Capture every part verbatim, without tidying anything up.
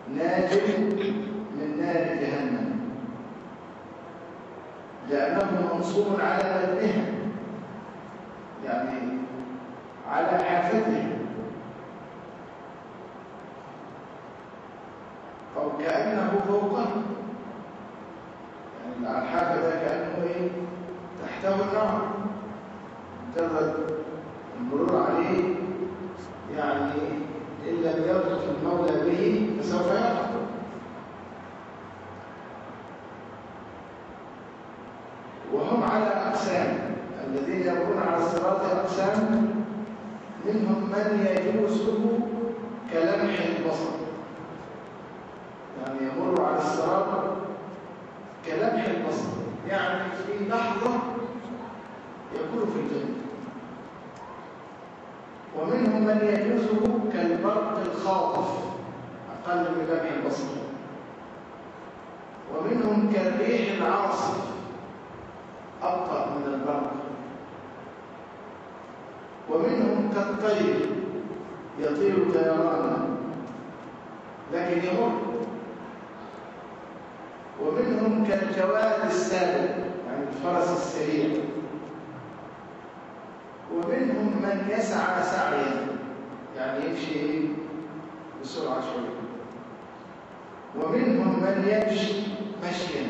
ناج من نار جهنم، لأنه منصوب على بدنها، يعني على حافته، أو كأنه فوقه، يعني على الحافة ده كأنه إيه؟ تحته النار، مجرد المرور عليه يعني إن لم يلطف المولى به فسوف يلطف. وهم على أقسام، الذين يمرون على الصراط أقسام، منهم من يجوزه كلمح البصر، يعني يمر على الصراط كلمح البصر، يعني في لحظة يكون في الجنة. ومنهم من يجوزه كالبرق الخاطف، أقل من لمح البصر. ومنهم كالريح العاصف، أبطأ من البرق. ومنهم كالطير يطير طيرانا لكن يمر. ومنهم كالجواد السابق، يعني الفرس السريع. ومنهم من يسعى سعيا، يعني يمشي بسرعة شوية. ومنهم من يمشي مشيا.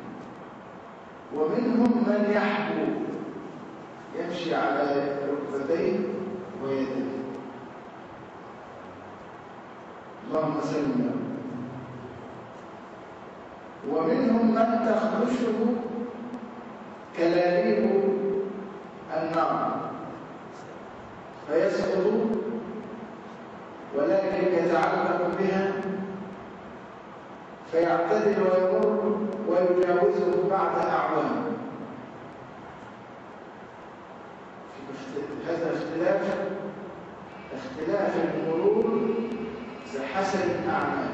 ومنهم من يحبو، يمشي على ركبتيه ويديه. اللهم سلم. ومنهم من تخدشه كلاليب النار فيسقط ولكن يتعلق بها فيعتدل ويمر ويجاوزه بعد أعوام. هذا اختلاف اختلاف المرور بحسب الأعمال.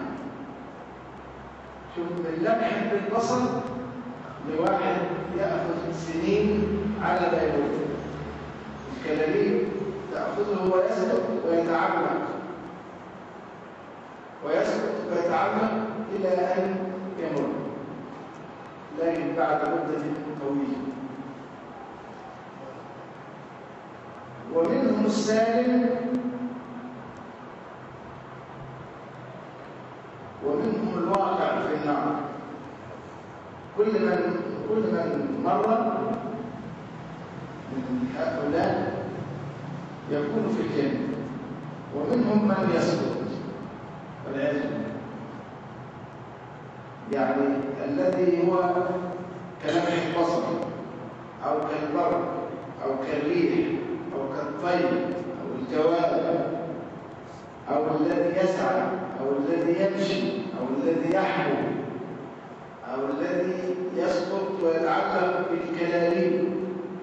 شوف، من لمح بالبصر لواحد يأخذ سنين على ما يموت. الكلاليب تأخذه ويسقط ويتعلق ويسقط ويتعلق إلى أن يمر، لكن بعد مدة طويلة. ومنهم السالم ومنهم الواقع في النار. كل من كل من مر من هؤلاء يكون في الجنة. ومنهم من يسقط والعياذ بالله، يعني الذي هو كلمح البصر أو كالبرق أو كالريح أو كالطير أو الجواد أو الذي يسعى أو الذي يمشي أو الذي يحبو أو الذي يسقط ويتعلق بالكلاليب،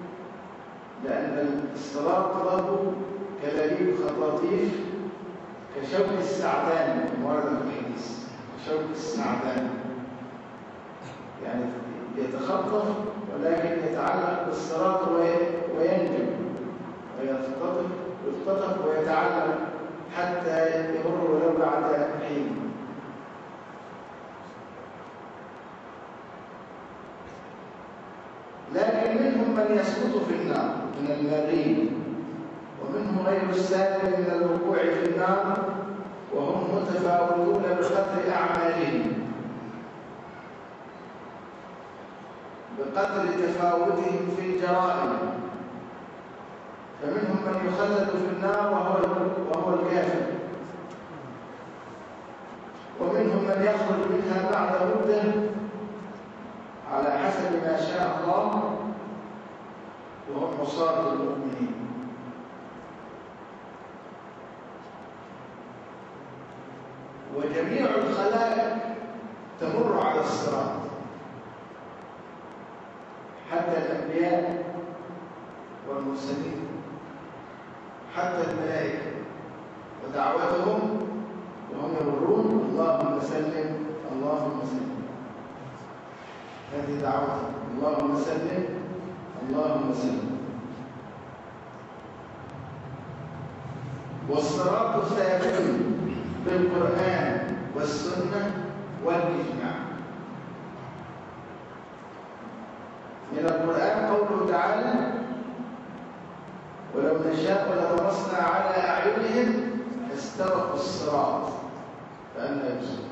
لأن الصراط له كلاليب خطاطيف كشوك السعدان، ورد في الحديث كشوك السعدان، يعني يتخطف ولكن يتعلق بالصراط وينجم ويختطف يختطف ويتعلق حتى يمر ولو بعد حين. لكن منهم من يسقط في النار من المارين، ومنهم غير السالم من الوقوع في النار، وهم متفاوتون بقدر أعمالهم، بقدر تفاوتهم في الجرائم. فمنهم من يخلد في النار وهو وهو الكافر، ومنهم من يخرج منها بعد مدة على حسب ما شاء الله، وهم عصاة المؤمنين. وجميع الخلائق تمر على الصراط، حتى الأنبياء والمرسلين، حتى الملائكة، ودعوتهم وهم يمرون اللهم سلم اللهم سلم. هذه دعوتهم، اللهم سلم اللهم سلم. والصراط ثابت بالقرآن والسنة والإجماع. من القرآن قوله تعالى: ولو نشاء لطمسنا على أعينهم فاستبقوا الصراط فأنى يبصرون.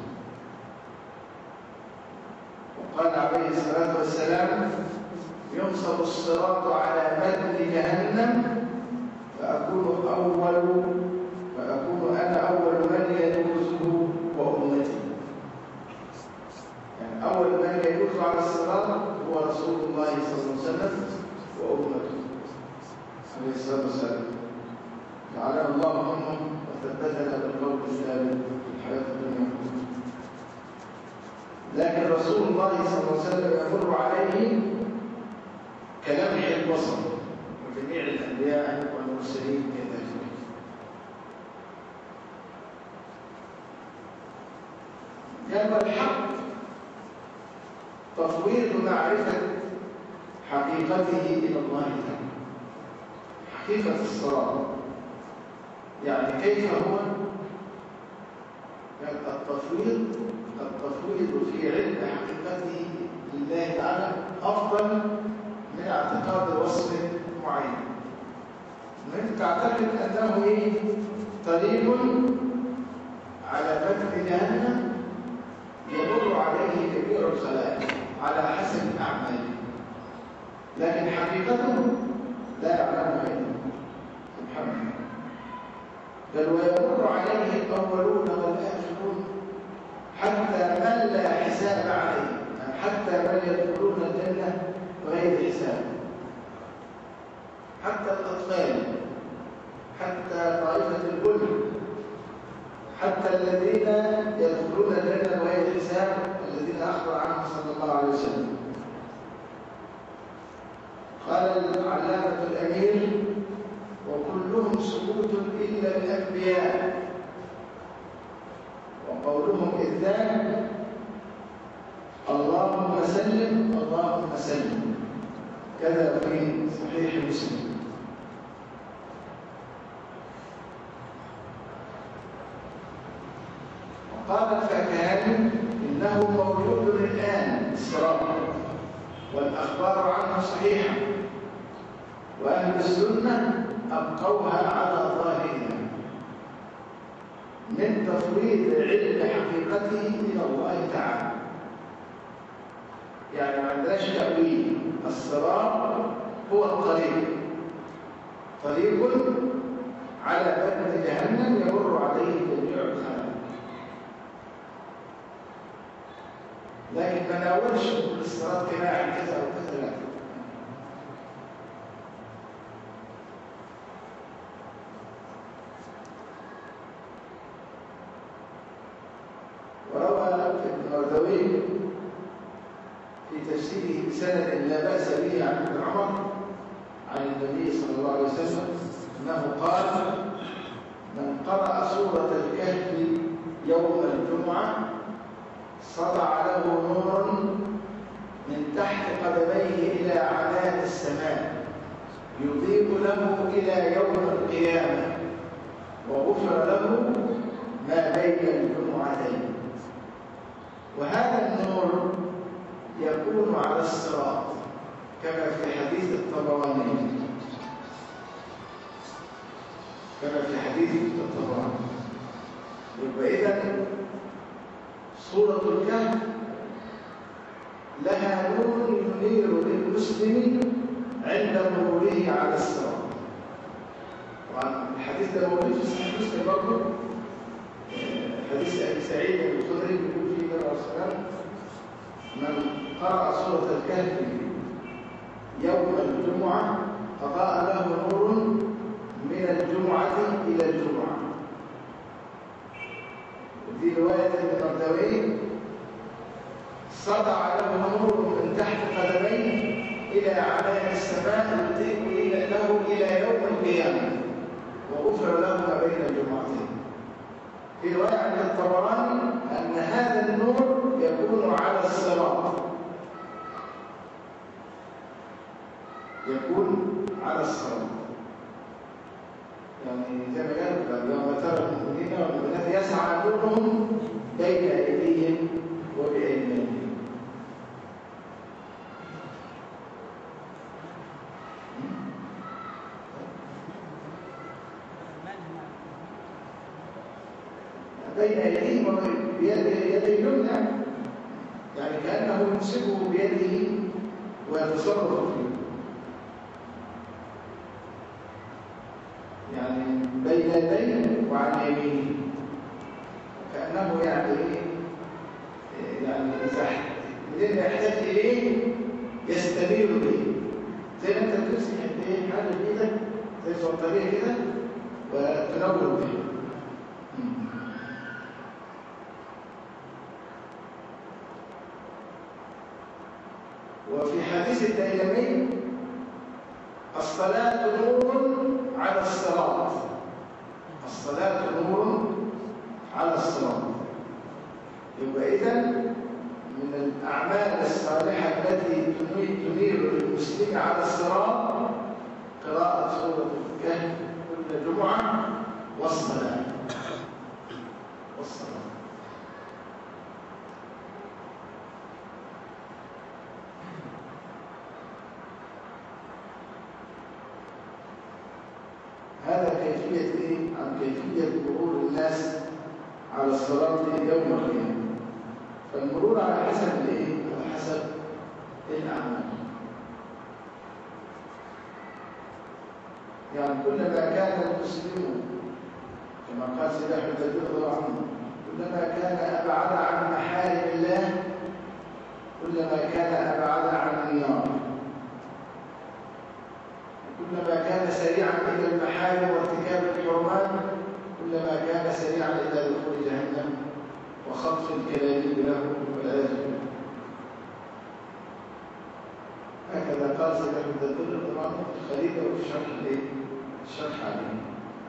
وقال عليه الصلاة والسلام: ينصب الصراط على متن جهنم فأكون أول فأكون أنا أول من يجوزه وأمتي. يعني أول من يجوز على الصراط هو رسول الله صلى الله عليه وسلم وأمته عليه الصلاة والسلام. جعلنا الله منهم وثبتنا بالقول الثابت في الحياة الدنيا. لكن رسول الله صلى الله عليه وسلم يمر عليه كلمح البصر، وجميع الأنبياء والمرسلين كذلك. جاب الحق تفويض معرفة حقيقته إلى الله تعالى، حقيقة الصراط، يعني كيف هو التفويض التفويض في علم حقيقته لله تعالى أفضل من اعتقاد وصف معين. من تعتقد أنه إيه؟ طريق على متن جهنم يمر عليه جميع الخلائق على حسب أعماله، لكن حقيقته لا يعلمها إلا الله سبحانه. بل ويمر عليه الأولون والآخرون حتى من لا حساب عليه، يعني حتى من يدخلون الجنة بغير حساب، حتى الأطفال، حتى طائفة البلد، حتى الذين يدخلون الجنة بغير حساب الذين أخبر عنهم صلى الله عليه وسلم. قال العلامة الأمير: وكلهم سكوت إلا الأنبياء، وقولهم إذ ذاك اللهم سلم اللهم سلم، كذا في صحيح مسلم. وقال الفكهاني: إنه موجود الآن الصراط، والأخبار عنه صحيحة، وأهل السنة أبقوها على ظاهرها من تفويض علم حقيقته إلى الله تعالى. يعني ما عندناش تأويل، الصراط هو الطريق، طريق على متن جهنم يمر عليه جميع الخلائق. لكن ما ناولش الصراط كناعي كذا وكذا، لا. وروى ابن مردوي في تفسيره بسند لا بأس به عن ابن عمر عن النبي صلى الله عليه وسلم أنه قال: من قرأ سورة الكهف يوم الجمعة سطع له نور من تحت قدميه إلى عنان السماء يضيء له إلى يوم القيامة، وغفر له ما بين الجمعتين. وهذا النور يكون على الصراط كما في حديث الطبراني كما في حديث الطبراني. يبقى إذن سورة الكهف لها نور ينير للمسلم عند مروره على الصراط. طبعا الحديث ده موجود في صحيح مسلم برضه، حديث أبي سعيد الخدري يقول فيه النبي عليه الصلاة والسلام: من قرأ سورة الكهف يوم الجمعة أضاء له نور من الجمعة إلى الجمعة. وفي رواية المردوي: سطع له نور من تحت قدميه إلى عنان السماء يضيء له إلى يوم القيامة، وغفر له ما بين الجمعتين. في رواية عند الطبراني أن هذا النور يكون على الصراط، يكون على الصراط. يعني زي ما قال: يوم ترى المؤمنين والمؤمنات يسعى نورهم بين أيديهم وبأيمانهم. بين أيديهم وبيده اليمنى، يعني كأنه يمسكه بيده ويتصرف فيه، يعني بين يديه وعن يمينه، كأنه يعني يعني إذا الذي يحتاج إليه يستميل به، زي ما أنت بتمسك إيه حاجة بإيدك زي سلطانية كده وتنور به. وفي حديث الديلمي الصلاة نور على الصراط، الصلاة نور على الصراط. يبقى إذن من الأعمال الصالحة التي تنير للمسلم على الصراط قراءة سورة الكهف كل جمعة والصلاة والصلاة. هذا كيفية إيه؟ عن كيفية مرور الناس على الصراط يوم القيامة. فالمرور على حسب الإيه؟ على حسب الأعمال. يعني كلما كان المسلم كما قال سيدنا أحمد رضي الله عنه كلما كان أبعد عن محارم الله كلما كان أبعد عن النار، كلما كان سريعا إلى المحارم وارتكاب الحرمات كلما كان سريعا إلى دخول جهنم وخطف الكلاليب له والعياذ بالله. هكذا قال سيدنا أحمد رضي الله عنه في الخليفة وفي الشرح الايه؟ الشرح عليه.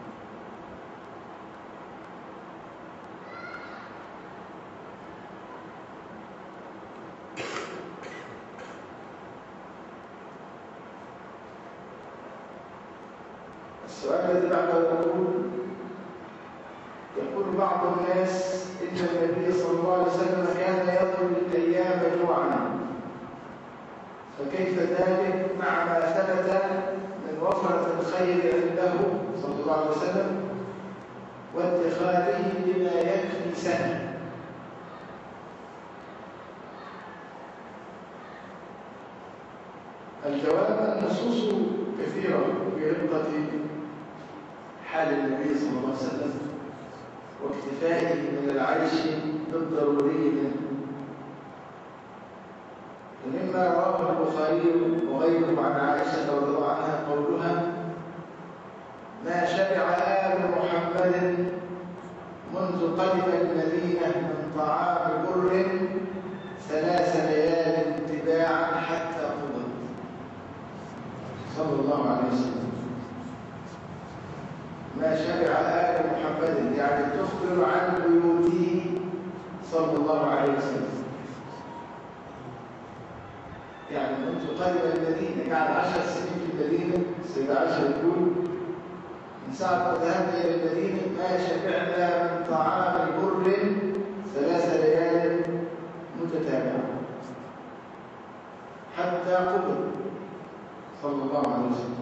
السؤال الذي بعده يقول يقول بعض الناس إن النبي صلى الله عليه وسلم كان يطلب الأيام جوعا، فكيف ذلك مع ما ثبت من وفرة الخير عنده صلى الله عليه وسلم واتخاذه بما يكفي سنة؟ الجواب النصوص كثيرة في رقة حال النبي صلى الله عليه وسلم واكتفائه من العيش بالضروري منه. ومما رواه البخاري وغيره عن عائشة رضي الله عنها قولها: ما شبع آل محمد منذ قدم المدينة من طعام بر ثلاث ليال تباعا حتى قبض صلى الله عليه وسلم. ما شبع آل محمد يعني تخبر عن بيوته صلى الله عليه وسلم، يعني منذ قدم المدينة يعني عشر سنين في المدينة. السيدة عائشة يقول من ساعة ما ذهبنا إلى المدينة ما شبعنا من طعام بر ثلاث ليال متتابعة حتى قبل صلى الله عليه وسلم.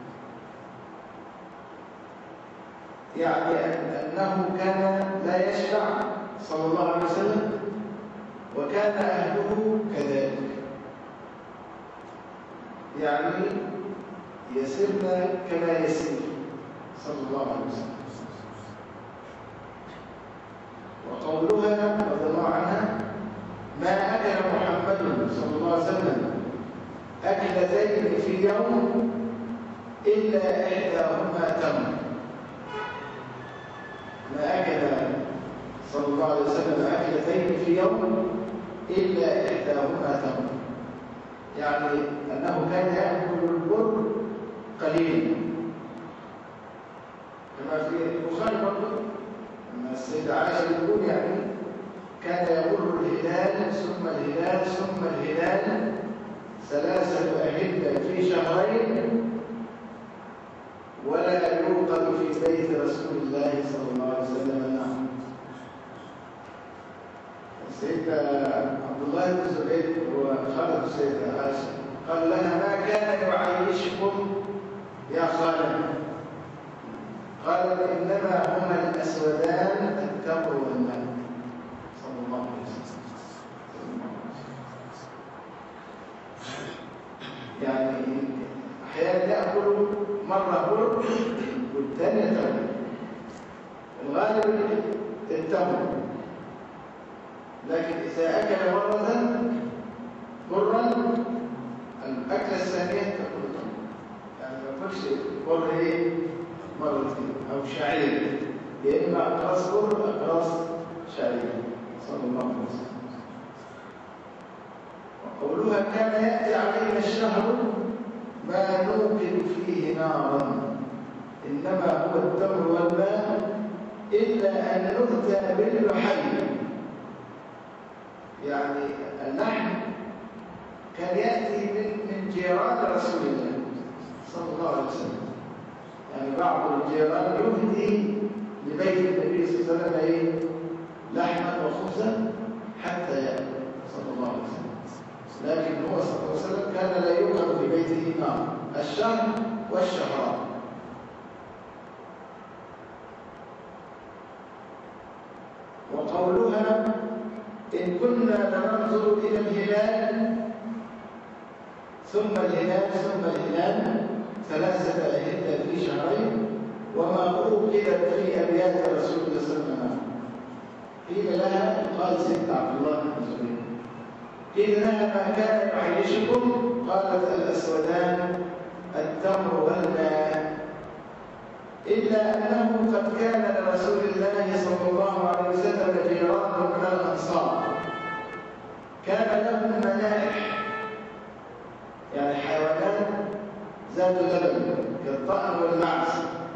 يعني أنه كان لا يشبع صلى الله عليه وسلم وكان أهله كذلك، يعني يسرنا كما يسير صلى الله عليه وسلم. وقولها رضي الله عنها: ما أكل محمد صلى الله عليه وسلم أكلتين في يوم إلا إحداهما تمر. ما أكل صلى الله عليه وسلم أكلتين في يوم إلا إحداهما تمر، يعني أنه كان يأكل البر قليلا، كما في البخاري برضه أن السيدة عائشة تقول يعني كان يمر الهلال ثم الهلال ثم الهلال ثلاثة أهلة في شهرين ولا يوقد في بيت رسول الله صلى الله عليه وسلم نار. سيدنا عبد الله بن الزبير وخالد السيدة عائشة قال لها ما كان يعيشكم يا خالد؟ قالت إنما هما الأسودان التمر والماء صلى الله عليه وسلم. يعني أحيانا يأكل مرة بر والثانية تمر، الغالب التمر، لكن إذا أكل مرة برا الأكلة الثانية تأكل تمر، يعني ما يأكلش بر إيه مرتين أو شعير، يا إما أقراص بر أقراص شعير صلى الله عليه وسلم. وقولها كان يأتي علينا الشهر ما نوقد فيه نارا إنما هو التمر والماء إلا أن نؤتى باللحي، يعني اللحم كان يأتي من من جيران رسول الله صلى الله عليه وسلم، يعني بعض الجيران يهدي لبيت النبي صلى الله عليه وسلم ايه لحما وخبزا حتى يأكل صلى الله عليه وسلم، لكن هو صلى الله عليه وسلم كان لا يوقد في بيته نار الشهر والشهران. وقولها إن كنا لننظر إلى الهلال ثم الهلال ثم الهلال ثلاثة أهلة في شهرين وما أوكلت في أبيات رسول الله صلى الله عليه وسلم. قيل لها قال سيدنا عبد الله بن الزبير قيل لها ما كان يعيشكم؟ قالت الأسودان التمر والماء إلا أنه قد كان لرسول الله صلى الله عليه وسلم جيران من الأنصار كان لهم منائح، يعني حيوانات ذات لبن كالضأن والمعز،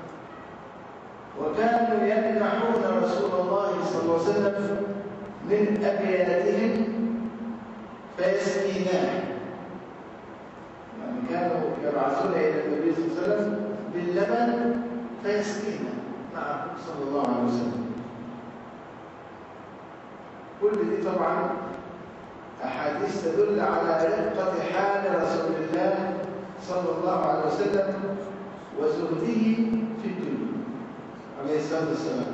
وكانوا يمنحون رسول الله صلى الله عليه وسلم من أبياتهم فيسقيناه، يعني كانوا يبعثون إلى النبي صلى الله عليه وسلم باللبن فيسقينا معه صلى الله عليه وسلم. كل دي طبعا أحاديث تدل على رقة حال رسول الله صلى الله عليه وسلم وزهده في الدنيا عليه الصلاة والسلام.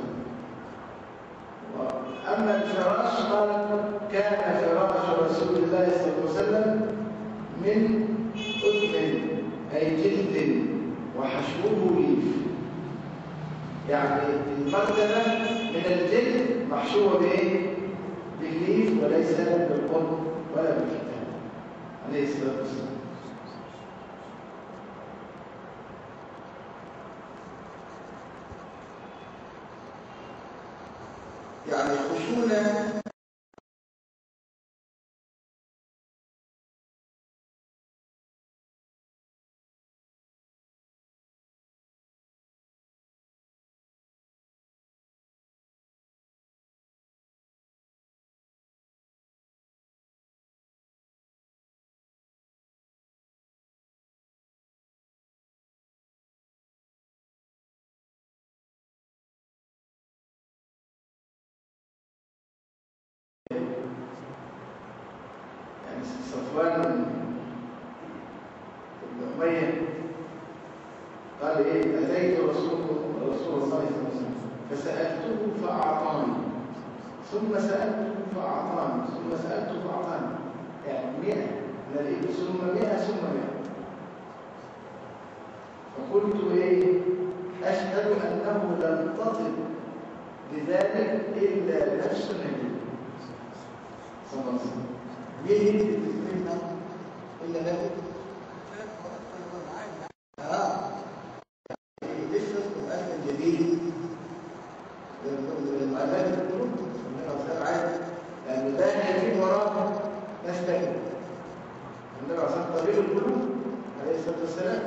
وأما الفراش قال كان فراش رسول الله صلى الله عليه وسلم من أذن أي جلد وحشوه ليف، يعني المرتبة من الجلد محشوة بإيه؟ بالليف وليس بالقرب ولا بالكتاب عليه الصلاة والسلام. يعني خشونة صفوان بن أمية قال إيه أتيت رسول رسول الله صلى الله عليه وسلم فسألته فأعطاني ثم سألته فأعطاني ثم سألته فأعطاني، يعني مئة من الإبل ثم مئة ثم مئة. فقلت إيه أشهد أنه لم تطب بذلك إلا نفس النبي صلى الله عليه وسلم. ليه بتتكلم إلا ذلك؟ آه لسه القرآن الجديد للعلامة القلوب من أصدار عادي، لأن ده يجيب وراه ناس تانية. النبي عليه الصلاة طبيب القلوب عليه الصلاة والسلام،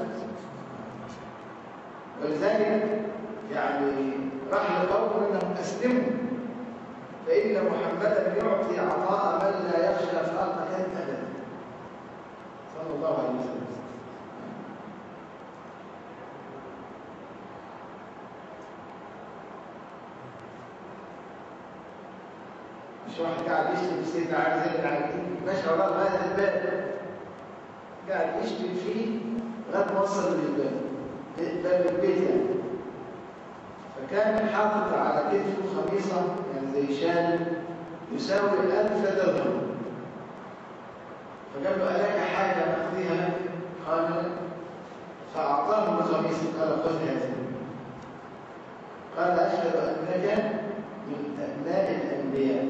ولذلك يعني راح لقوم أنهم أسلموا فإن محمدا يعطي عطاء من لا يخشى فاق أبدا صلى الله عليه وسلم. مش واحد قاعد يشتم في سيدنا علي زي العابدين ماشي وراه لغايه الباب، قاعد يشتم فيه لغايه ما وصل للباب، باب البيت يعني. فكان حاطط على كتفه خميصه يعني زي شال يساوي ألف درهم. فقال له ألك حاجه نقضيها؟ قال فأعطاه الخميصه قال خذ هذه. قال أشهد أنك من أبناء الأنبياء،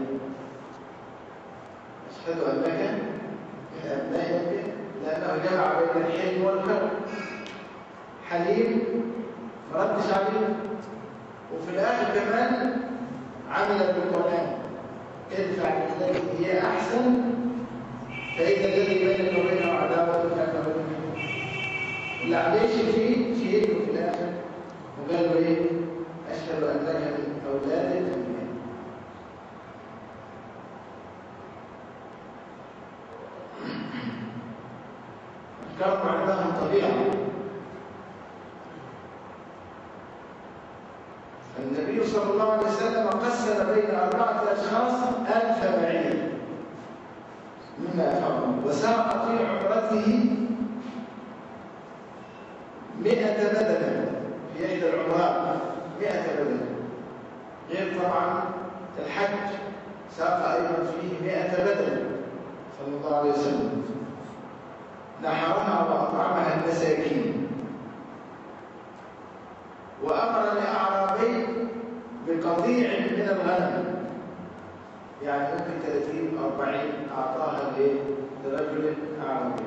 أشهد أنك من أبناء الأنبياء، لأنه جمع بين الحلم والكرم. حليم ما ردش عليه، وفي الآخر كمان عمل بالقرآن ادفع بالتي هي أحسن فإذا الذي بينك وبينه عداوة كأنه ولي. اللي عليه فيه شيء في الآخر وقال له إيه؟ أشهد أنك من أولاد الأنبياء. الكرم عندهم طبيعة. النبي صلى الله عليه وسلم قسم بين أربعة أشخاص ألف بعير مما أفهمه، وساق في عمرته مئة بدنة في إحدى العمرات، مئة بدنة، غير طبعا الحج ساق أيضا فيه مئة بدنة صلى الله عليه وسلم، نحرها وأطعمها المساكين. وأمر الأعرابي بقطيع من الغنم، يعني ممكن ثلاثين أربعين أعطاها لرجل أعرابي.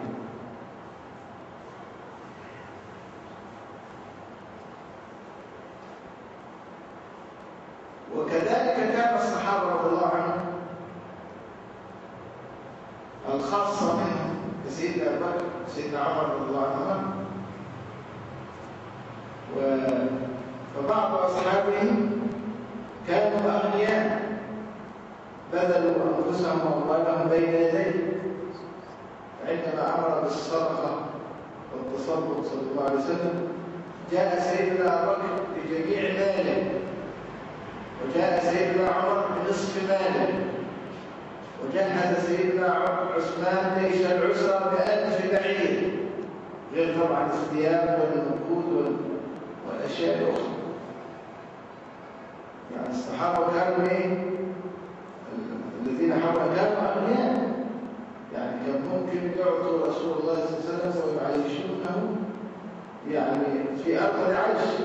وكذلك كان الصحابة رضي الله عنهم الخاصة منهم سيدنا أبو بكر سيدنا عمر رضي الله عنهما وبعض أصحابهم كانوا أغنياء بذلوا أنفسهم وأموالهم بين يديه، عندما أمر بالصدقة والتصدق صلى الله عليه وسلم جاء سيدنا أبو بكر بجميع ماله، وجاء سيدنا عمر بنصف ماله، وجهز سيدنا عثمان جيش العسرة بألف بعير، غير طبعا الثياب والنقود والأشياء الأخرى. يعني الصحابة كانوا إيه؟ الذين حولوا كانوا أغنياء، يعني كان ممكن يعطوا رسول الله صلى الله عليه وسلم ويعيشونه يعني في أرض عيش.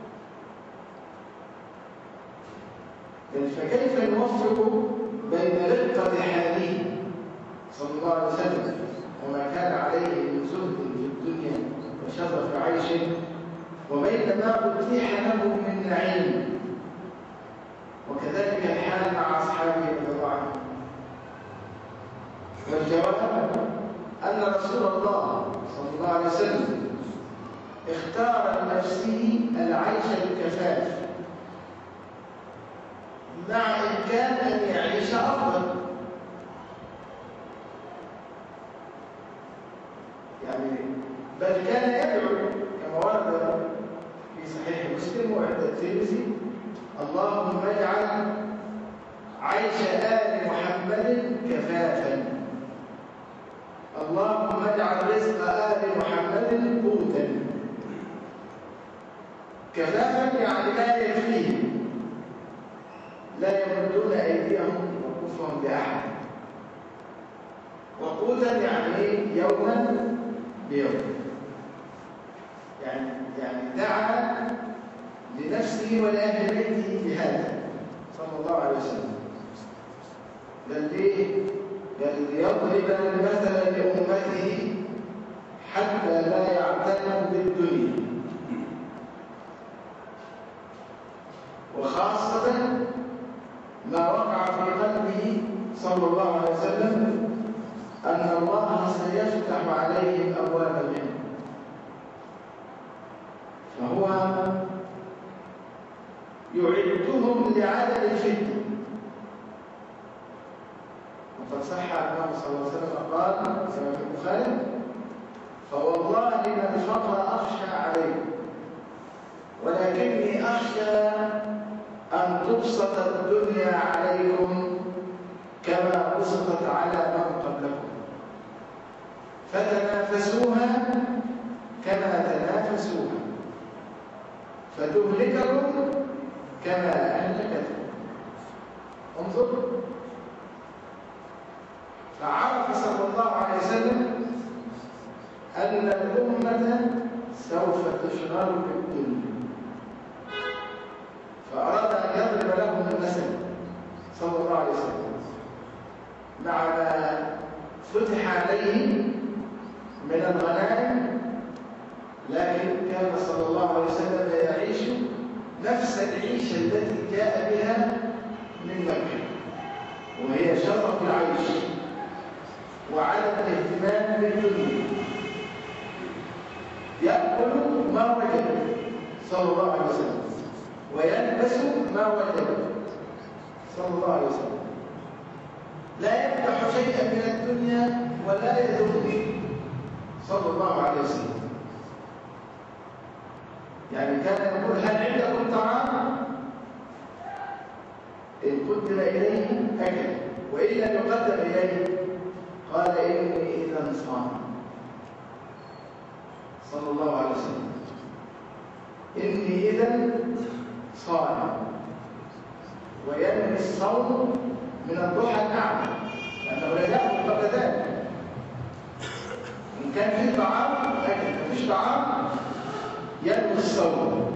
فكيف نوفق بين رقة حاله صلى الله عليه وسلم وما كان عليه من زهد في الدنيا وشرف عيش وبين ما أتيح له من نعيم؟ وكذلك الحال مع أصحابه رضي الله عنهم. والجواب أن رسول الله صلى الله عليه وسلم اختار لنفسه العيش الكفاف مع إمكان أن يعيش أفضل. يعني بل كان يدعو كما ورد في صحيح مسلم وعند الترمذي: اللهم اجعل عيش آل محمد كفافا، اللهم اجعل رزق آل محمد قوتا. كفافا يعني لا يكفيهم، لا يمدون أيديهم وكفهم بأحد. وقوتا يعني يوما بيوم، يعني يعني دعا لنفسه ولأهل بيته بهذا صلى الله عليه وسلم. قال ليه؟ قال ليضرب المثل لأمته حتى لا يعتنوا بالدنيا، وخاصة ما وقع في قلبه صلى الله عليه وسلم أن الله سيفتح عليهم أبواب الجنة، فهو يعدهم لعدم الفتنة. وقد صح عنه صلى الله عليه وسلم قال كما في البخاري: فوالله ما الفقر أخشى عليكم ولكني أخشى أن تبسط الدنيا عليكم كما بسطت على من قبلكم فتنافسوها كما تنافسوها فتهلككم كما أهلكتكم. انظر، فعرف صلى الله عليه وسلم أن الأمة سوف تشغل بالدنيا، فأراد أن يضرب لهم المثل صلى الله عليه وسلم مع ما فتح عليه من الغنائم، لكن كان صلى الله عليه وسلم يعيش نفس العيشة التي جاء بها من مكة، وهي شرف العيش وعدم الاهتمام بالدنيا. يأكل ما وجد صلى الله عليه وسلم ويلبس ما وجد صلى الله عليه وسلم، لا يفتح شيئا من الدنيا ولا يذم صلى الله عليه وسلم. يعني كان يقول هل عندكم طعام؟ إن قدم إليه أكل، وإن لم يقدم إليه قال إني إذا صائم صلى الله عليه وسلم، إني إذا صائم. وينمي الصوم من الضحى الأعمى، لأنه لا يأكل قبل ذلك. إن كان فيه طعام أكل، ما فيش طعام ينمي الصوم.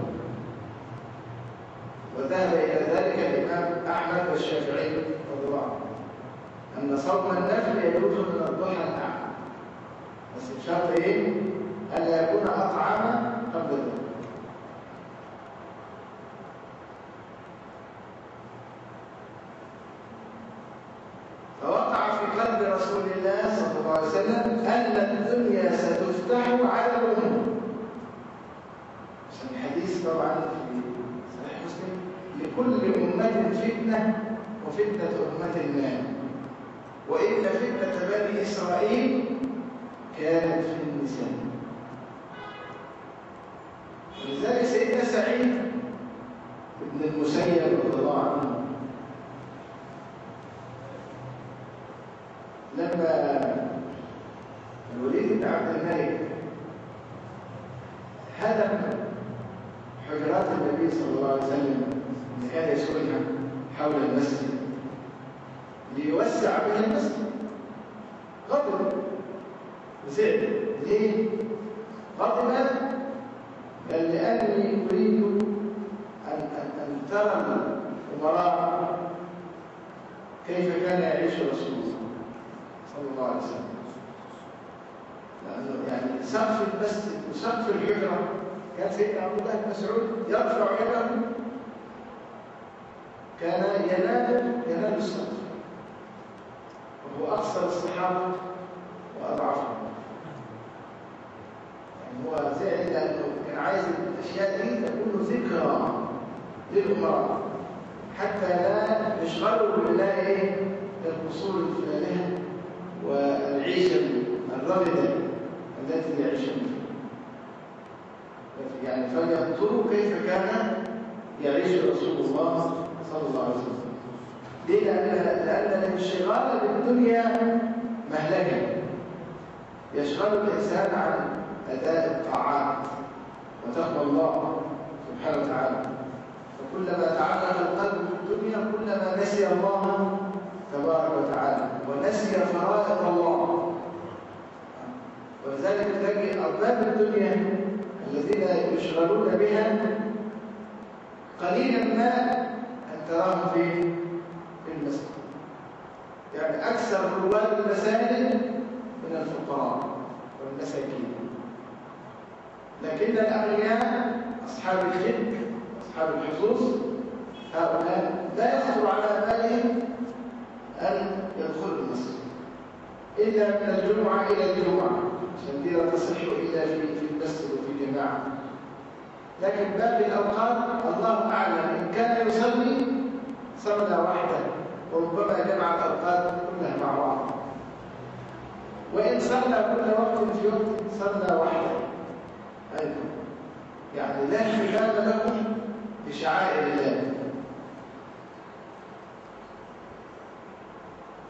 وذهب إلى ذلك الإمام أحمد والشافعي رضي الله عنهم أن صوم النفل يجوز من الضحى الأعمى، بس بشرط إيه؟ ألا يكون أطعم قبل ذلك. فوقع في قلب رسول الله صلى الله عليه وسلم أن الدنيا ستفتح على الأمة. عشان الحديث طبعا في صحيح مسلم لكل أمة فتنة وفتنة أمة ما، وإن فتنة بني إسرائيل كانت في النساء. ولذلك سيدنا سعيد بن المسيب رضي الله عنه لما الوليد بن عبد الملك هدم حجرات النبي صلى الله عليه وسلم اللي كان يسكنها حول المسجد ليوسع بها المسجد، غضب وزعل. ليه؟ غضب قال لأني أريد أن, أن, أن ترى الأمراء كيف كان يعيش رسول الله صلى الله عليه وسلم. لأنه يعني سقف المسجد وسقف الحجرة كان سيدنا عبد الله بن مسعود يرفع يده كان ينال ينال السقف، وهو أكثر الصحابة وأضعفهم. يعني هو زعل لأنه كان عايز الأشياء دي تكون ذكرى للأمراء حتى لا يشغلوا بالله إيه القصور الفارهة والعيشة الرغدة التي يعيشون فيها. يعني فلينظروا كيف كان يعيش رسول الله صلى الله عليه وسلم. ليه؟ لأن الانشغال بالدنيا مهلكة، يشغل الإنسان عن أداء الطاعات وتقوى الله سبحانه وتعالى. فكلما تعلق القلب بالدنيا كلما نسي الله تبارك وتعالى ونسي فرائض الله. ولذلك تجد أرباب الدنيا الذين يشغلون بها قليلا ما أن تراهم في المسجد. يعني أكثر رواد المساجد من الفقراء والمساكين، لكن الأغنياء أصحاب الجد أصحاب الحظوظ هؤلاء لا يخطر على بالهم أن يدخلوا المسجد إلا من الجمعة إلى الجمعة، عشان دي لا تصح إلا في في المسجد وفي جماعة. لكن باقي الأوقات الله أعلم، إن كان يصلي صلى وحده وربما جمع الأوقات كلها مع بعض، وإن صلى كل وقت في وقت صلى وحده أيضا. يعني لا اهتمام لكم بشعائر الله.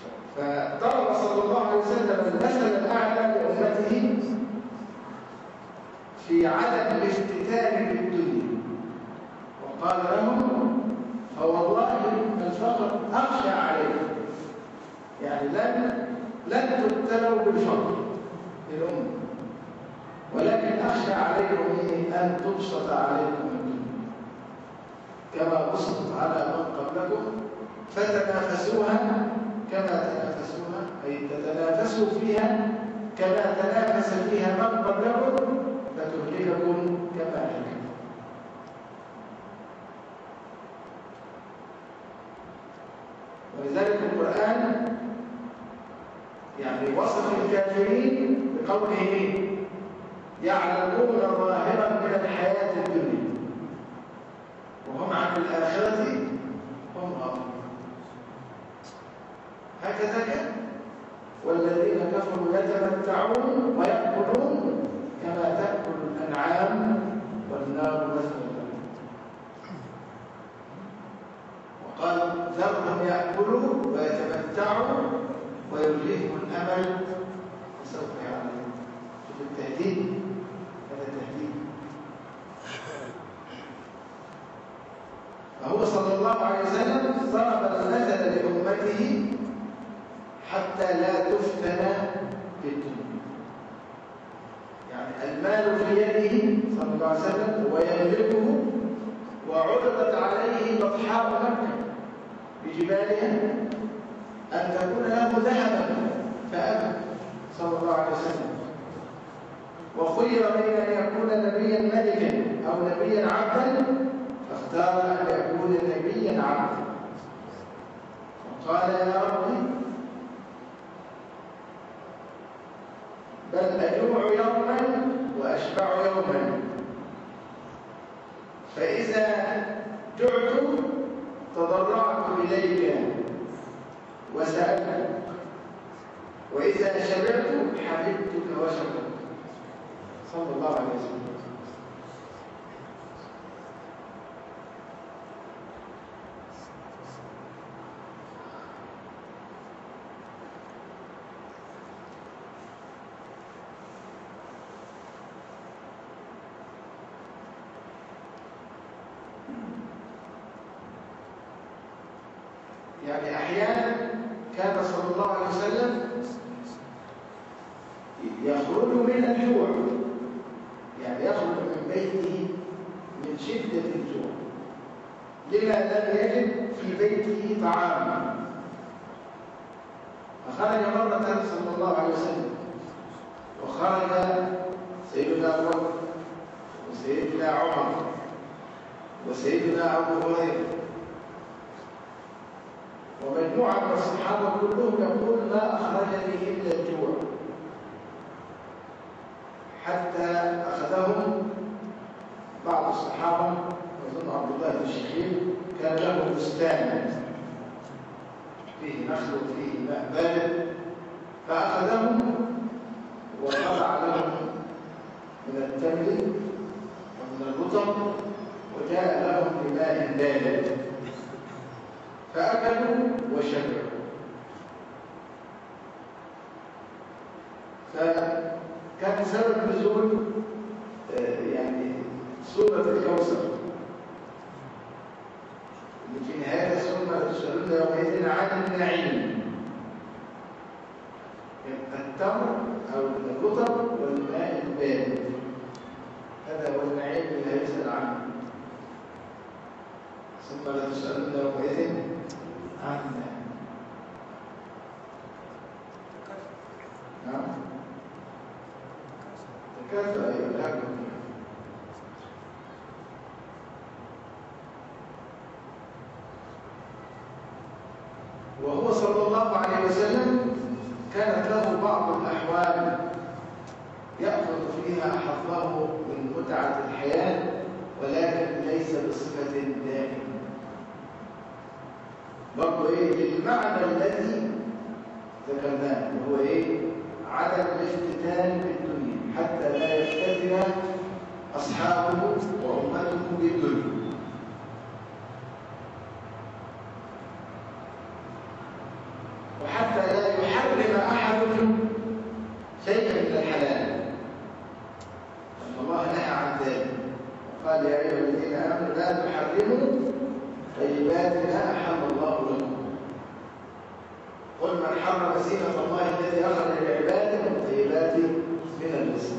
فضرب صلى الله عليه وسلم المثل الأعلى لأمته في عدم الافتتان بالدنيا، وقال لهم: فوالله الفقر أخشى عليكم، يعني لن لن تبتلوا بالفقر الأمة، ولكن أخشى عليكم أن تبسط عليكم الدنيا كما بسطت على من قبلكم فتنافسوها كما تنافسوها، أي تتنافسوا فيها كما تنافس فيها من قبلكم فتهلككم كما أهلكتم. ولذلك القرآن يعني وصف الكافرين بقوله: يعلمون ظاهرا من الحياة الدنيا وهم عن الآخرة هم غافلون. هكذا كان، والذين كفروا يتمتعون ويأكلون كما تأكل الأنعام والنار مثل لهم. وقال: ذرهم يأكلوا ويتمتعوا ويلهيهم الأمل وسوف يعلمون. شوف التهديد، هذا تهديد. فهو صلى الله عليه وسلم ضرب المثل لأمته حتى لا تفتن بالدنيا. يعني المال في يده صلى الله عليه وسلم ويملكه، وعرضت عليه بطحاء مكة بجبالها أن تكون له ذهبا فأبى صلى الله عليه وسلم، وخير بين أن يكون نبيا ملكا أو نبيا عبدا فاختار أن يكون نبيا عبدا، وقال: يا ربي بل أجوع يوما وأشبع يوما، فإذا جعت تضرعت إليك وسألتك، وإذا شبعت حمدتك وشكرتك صلى الله عليه وسلم. يعني أحيانا كان صلى الله عليه وسلم يخرج من الجوع، يعني يخرج من بيته من شدة الجوع لما لم يجد في بيته طعاما، فخرج مرة صلى الله عليه وسلم، وخرج سيدنا أبو بكر وسيدنا عمر وسيدنا أبو هريرة ومجموعة من الصحابة كلهم يقول: ما أخرجني إلا الجوع، حتى أخذهم بعض الصحابة، أظن عبد الله بن الشخير كان له بستان فيه نخل وفيه ماء بارد، فأخذهم وخلع لهم من التمر ومن الرطب وجاء لهم بماء بارد فأكلوا وشبعوا. فكان سبب نزول يعني سورة الكوثر اللي في نهاية ثم تسألون يومئذ عن النعيم، التمر أو الرطب والماء البارد، هذا هو النعيم اللي هيسأل عنه. ثم لا تسألون يومئذ عن النعيم. نعم تكاثر أيها الأكل. وهو صلى الله عليه وسلم كانت له بعض الأحوال يأخذ فيها حظه من متعة الحياة، ولكن ليس بصفة دائمة. برضو إيه المعنى الذي ذكرناه وهو إيه؟ عدم الافتتان بالدنيا حتى لا يفتتن أصحابه وأمته بالدنيا. وحتى يحرم أحدكم شيئا من الحلال، أن الله نهى عن ذلك وقال يا أيها الذين آمنوا لا تحرموا طيبات ما أحل الله لكم. قل من حرم زينة الله الذي أخرج لعباده والطيبات من الرزق.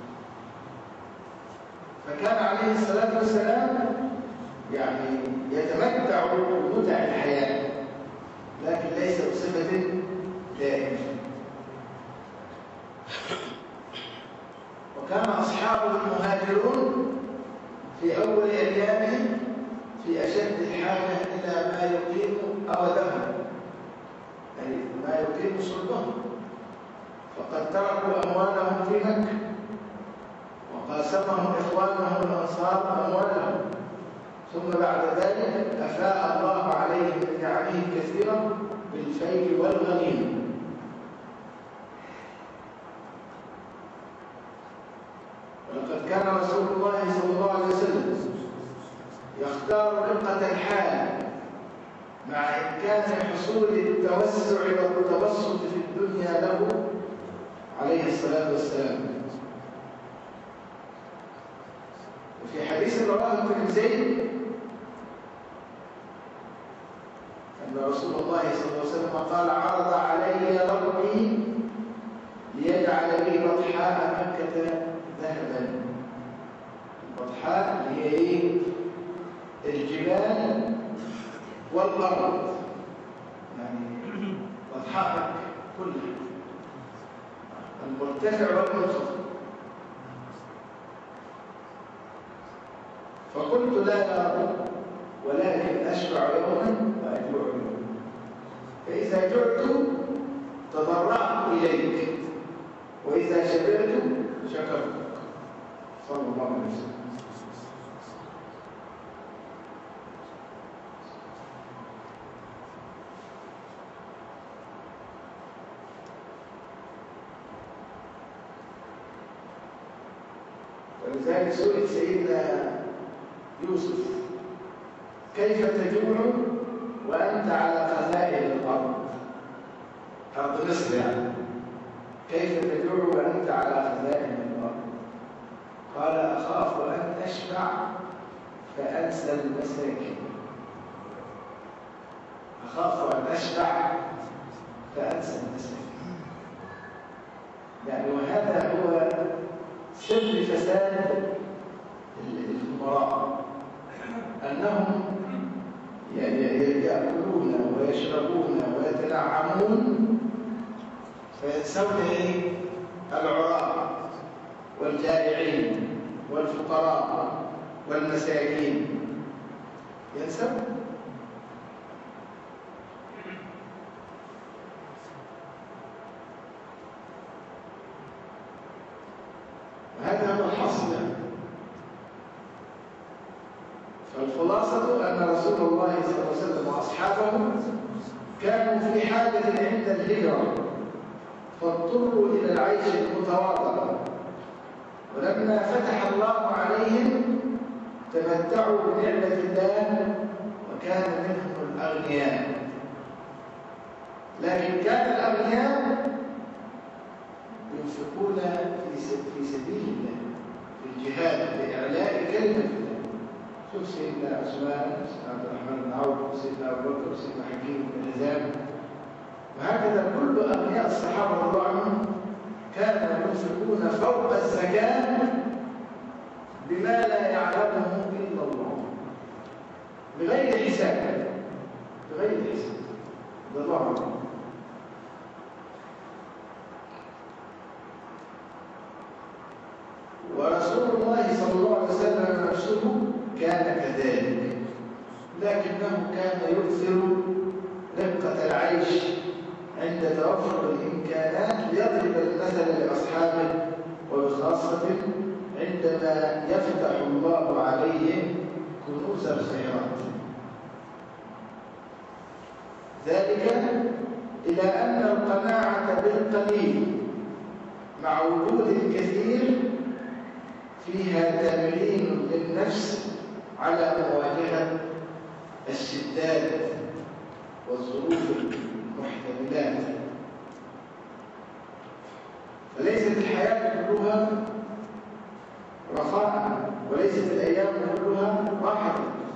فكان عليه الصلاة والسلام يعني يتمتع بمتع الحياة، لكن ليس بصفة دائمة. وكان أصحابه المهاجرون في أول أيامهم في أشد الحاجة إلى ما يقيم أودهم، أي ما يقيم صلبهم، فقد تركوا أموالهم في مكة وقاسمهم إخوانهم الأنصار أموالهم، ثم بعد ذلك أفاء الله عليهم من نعمه كثيرا بالفيء والغنيمة. ولقد كان رسول الله صلى الله عليه وسلم يختار رقة الحال مع إمكان حصول التوسع والتبسط في الدنيا له عليه الصلاة والسلام. وفي حديث رواه الترمذي أن رسول الله صلى الله عليه وسلم قال عرض علي ربي ليجعل لي بطحاء مكة ذهبا. البطحاء اللي هي ايه؟ الجبال والأرض، يعني بطحاء مكة كلها، المرتفع والمنخفض. فقلت لا يا رب، ولكن أشبع يوما وأجوع يوما، فإذا جعت تضرعت إليك، وإذا شبعت شكرتك. صلى الله عليه وسلم. ولذلك سئل سيدنا يوسف كيف تجوع وأنت على خزائن الأرض، أرض مصر يعني، كيف تجوع وأنت على خزائن الأرض؟ قال أخاف أن أشبع فأنسى المساكين. أخاف أن أشبع فأنسى المساكين، يعني وهذا هو سر فساد الفقراء، أنهم يأكلون ويشربون ويتنعمون فينسون إيه؟ العراة والجائعين والفقراء والمساكين، ينسون. وهذا هو الحصل. فالخلاصة أن رسول الله صلى الله عليه وسلم وأصحابه كانوا في حاجة عند الهجرة، فاضطروا إلى العيش المتواضع، ولما فتح الله عليهم تمتعوا بنعمة الله وكان منهم الأغنياء. لكن كان الأغنياء ينفقون في سبيل الله، في الجهاد لإعلاء كلمة الله. شوف سيدنا عثمان، سيدنا عبد الرحمن بن عوف، سيدنا أبو بكر، سيدنا حكيم بن حزام، وهكذا كل أغنياء الصحابة رضي الله عنهم كانوا ينفقون فوق الزكاة بما لا يعلمه إلا الله، بغير حساب، بغير حساب. رضي الله عنهم. ورسول الله صلى الله عليه وسلم نفسه كان كذلك، لكنه كان يؤثر رقة العيش عند توفر الإمكانات ليضرب المثل لأصحابه، وبخاصة عندما يفتح الله عليهم كنوز الخيرات. ذلك إلى أن القناعة بالقليل مع وجود الكثير فيها تمرين للنفس على مواجهة الشدات والظروف المحتملات. فليست الحياة كلها رخاء، وليست الأيام كلها راحة.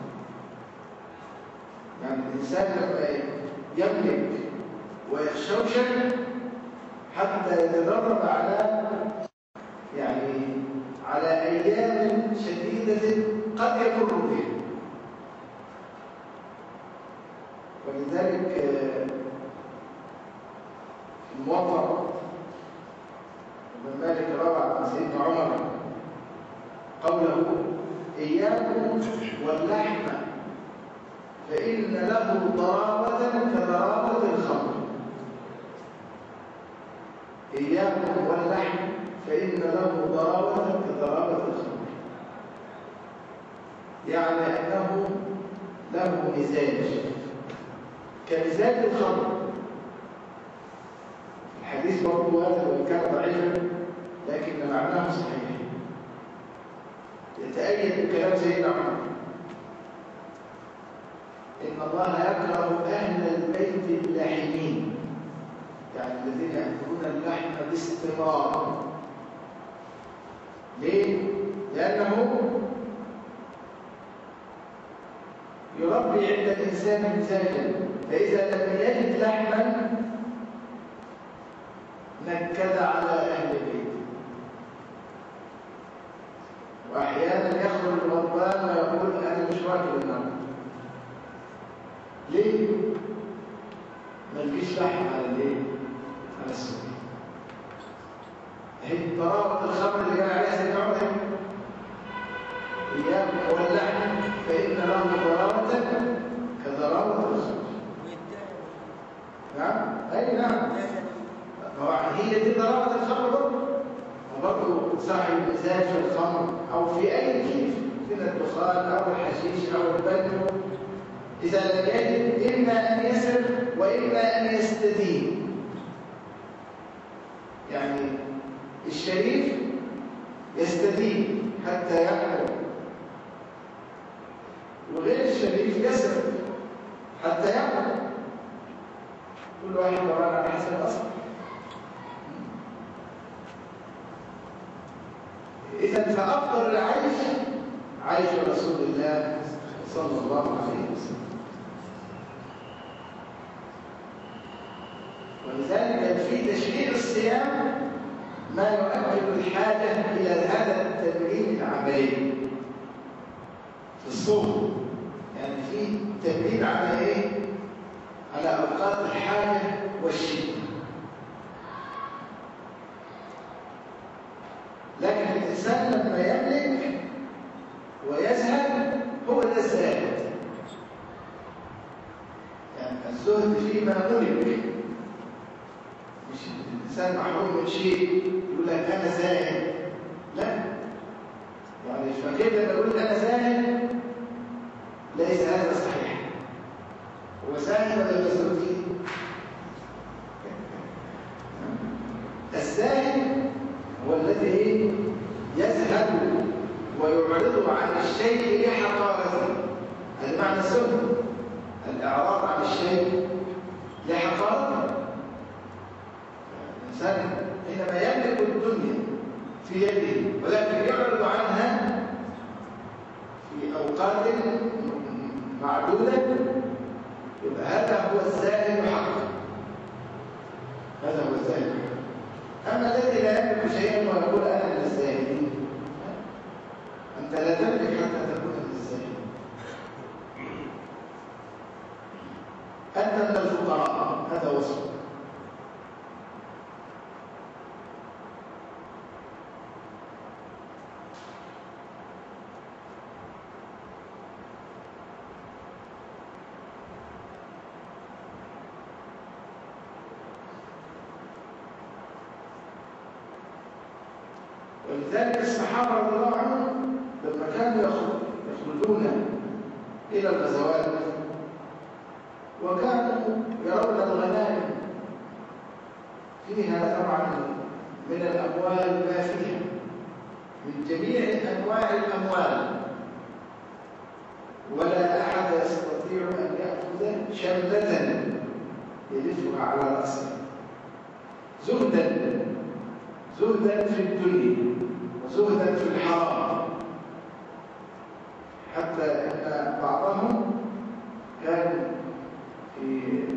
يعني الإنسان لما يملك ويخشوشن حتى يتدرب على يعني على أيام شديدة قد يمر بها. ولذلك في الموطأ ابن مالك روى عن سيدنا عمر قوله: إياكم واللحم فإن له ضراوة كضراوة الخمر. إياكم واللحم فإن له ضراوة كضراوة الخمر، يعني أنه له مزاج كمزاج الخمر. الحديث برضو هذا وإن كان ضعيفا لكن معناه صحيح، يتأيد بكلام سيدنا عمر: إن الله يكره أهل البيت اللاحمين، يعني الذين يأكلون اللحم باستمرار. ليه؟ لأنه يربي عند الإنسان مزاجا، فإذا لم يجد لحما نكد على أهل البيت. وأحيانا يخرج الغضبان ويقول: أنا مش واكل النهارده. ليه؟ ما لقيش لحم على الايه؟ على السوق. هي ضراوة الخمر اللي قال عليها سيدنا عمر: إياكم واللحم فإن له ضراوة كضراوة الخمر. نعم؟ أي نعم. هي دي ضراوة الخمر برضه، وبرضه صاحب المزاج في الخمر أو في أي كيف من الدخان أو الحشيش أو البدر، إذا لم يجد إما أن يسر وإما أن يستدين. يعني الشريف يستدين حتى يحكم، وغير الشريف يسر حتى يحكم. كل واحد قرار على حسب الأصل. إذا فأفضل العيش عيش رسول الله صلى الله عليه وسلم. ولذلك في تشريع الصيام ما يؤكد الحاجة إلى هذا التمرين العملي في الصوم. يعني في تمرين على إيه؟ على أوقات الحاجة والشدة. لكن الإنسان لما يملك ويزهد هو ده الزاهد. يعني الزهد فيما ملك، مش الإنسان محروم من شيء يقول لك أنا زاهد. لا، يعني فكيف لما يقول أنا زاهد ليس هذا صحيح. هو زاهد ولا مزهود فيه؟ الزاهد هو الذي يزهد ويعرض عن الشيء لحقارته. هذا معنى الزهد، الإعراض عن الشيء لحقارته. الإنسان حينما يملك الدنيا في يده ولكن يعرض عنها في أوقات معدودة، يبقى هذا هو الزاهد حقا. هذا هو الزاهد حقا. أما الذي لا يملك شيئا ويقول أنا من الزاهدين، أنت لا تملك حتى تكون من الزاهدين. أنت من الفقراء، هذا وصف. ولذلك الصحابة رضي الله عنهم لما كانوا يخرجون إلى الغزوات وكانوا يرون الغنائم فيها طبعا من الأموال ما فيها من جميع أنواع الأموال، ولا أحد يستطيع أن يأخذ شملة يلفها على رأسه زهدا زهدا في الدنيا وزهدا في الحرام، حتى أن بعضهم كان في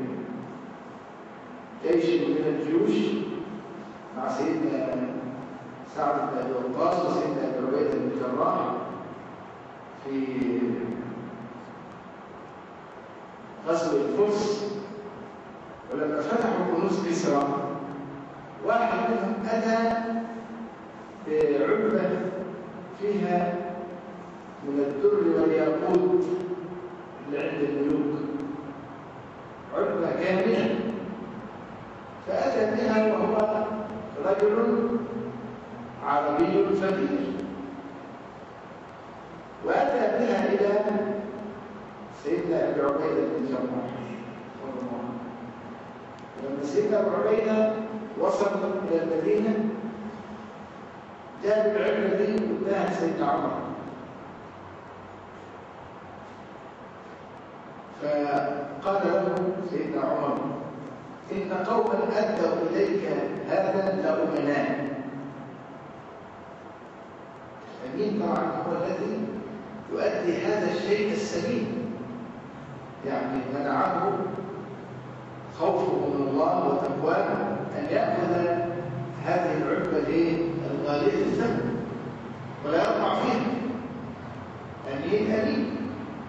جيش من الجيوش مع سيدنا سعد بن أبي وقاص وسيدنا أبي عبيدة بن الجراح في غزو الفرس، ولما فتحوا كنوز كسرى واحد منهم أتى بعلبة فيها من الدر والياقوت اللي عند الملوك، علبة كاملة، فأتى بها وهو رجل عربي فقير، وأتى بها إلى سيدنا أبي عبيدة بن الجراح. لما سيدنا أبو عبيدة وصل إلى المدينة جاب العلبة دي واداها سيدنا عمر، فقال له سيدنا عمر: إن قوما أدوا إليك هذا لأمناء. الأمين طبعا هو الذي يؤدي هذا الشيء السليم، يعني منعه خوفه من الله وتقواه أن يأخذ هذه العلبة الغالية الثمن ولا يقع فيها. أمين أمين.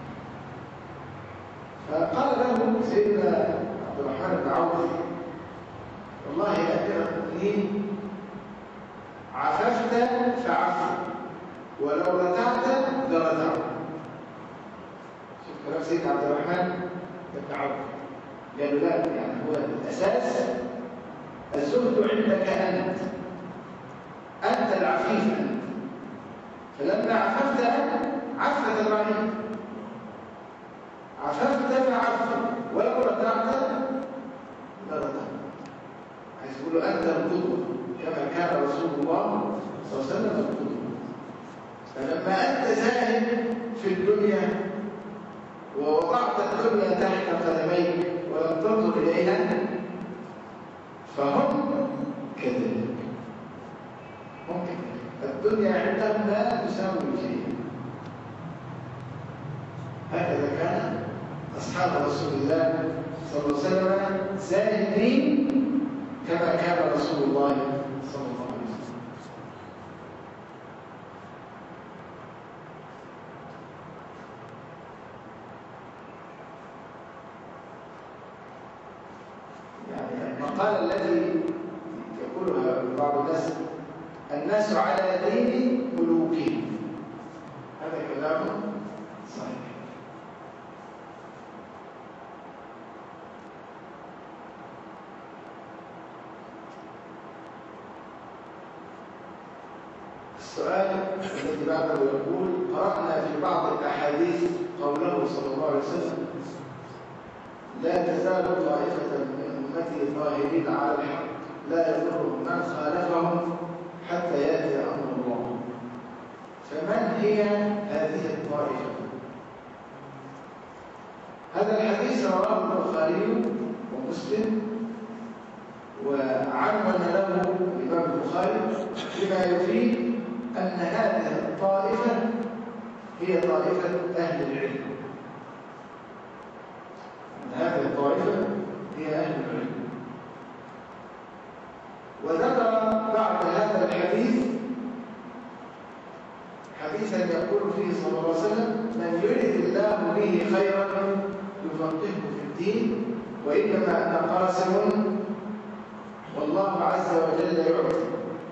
فقال له سيدنا عبد الرحمن بن عوف: والله يا أمير المؤمنين، عففت فعفت، ولو رتعت لرتعت. شوف كلام سيدنا عبد الرحمن بن عوف، قالوا لا، يعني هو الأساس الزهد عندك أنت، أنت العفيف أنت، فلما عففت أنت عفت الرعية، عففت فعفت، ولو رتعت لرتعت. عايز يقول له أنت القدوة كما كان رسول الله صلى الله عليه وسلم القدوة. فلما أنت زاهد في الدنيا ووضعت الدنيا تحت قدميك ولم تنظر إليها، فهم كذلك. ممكن الدنيا عندهم لا تساوي شيئا. هكذا كان أصحاب رسول الله صلى الله عليه وسلم زاهدين كما كان رسول الله صلى الله عليه وسلم. يعني المقالة التي يقولها بعض الناس: الناس على دين ملوكهم، هذا كلام صحيح. السؤال الذي بعده يقول: قرأنا في بعض الأحاديث قوله صلى الله عليه وسلم: لا تزال طائفة من أمتي ظاهرين على الحق لا يضرهم من خالفهم حتى يأتي أمر الله. فمن هي هذه الطائفة؟ هذا الحديث رواه البخاري ومسلم، وعنون له الإمام البخاري بما يفيد أن هذه الطائفة هي طائفة أهل العلم. أن هذه الطائفة هي أهل العلم. وذكر بعد هذا الحديث حديثا يقول فيه صلى الله عليه وسلم: من يرد الله به خيرا يفقهه في الدين، وإنما أنا قاسم والله عز وجل يعطي.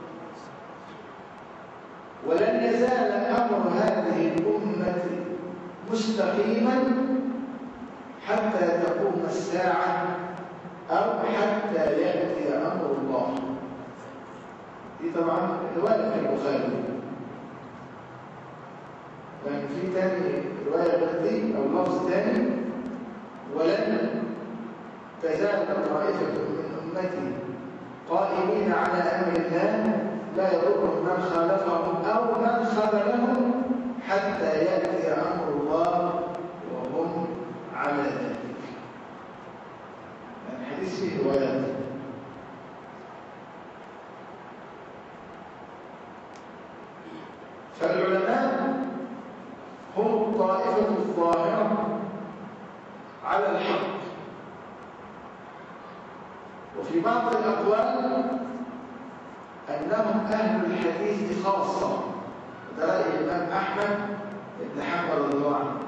ولن يزال أمر هذه الأمة مستقيما حتى تقوم الساعة أو حتى يأتي أمر الله. دي طبعا رواية في البخاري، لكن في تاني رواية غير أو لفظ تاني: ولن تزال طائفة من أمتي قائمين على أمر الله لا يضرهم من خالفهم أو من خذلهم حتى يأتي أمر الله وهم على ذلك. الحديث فيه روايات. فالعلماء هم الطائفة الظاهرة على الحق. وفي بعض الأقوال أنهم أهل الحديث خاصة، ده رأي الإمام أحمد بن حنبل رضي الله عنه.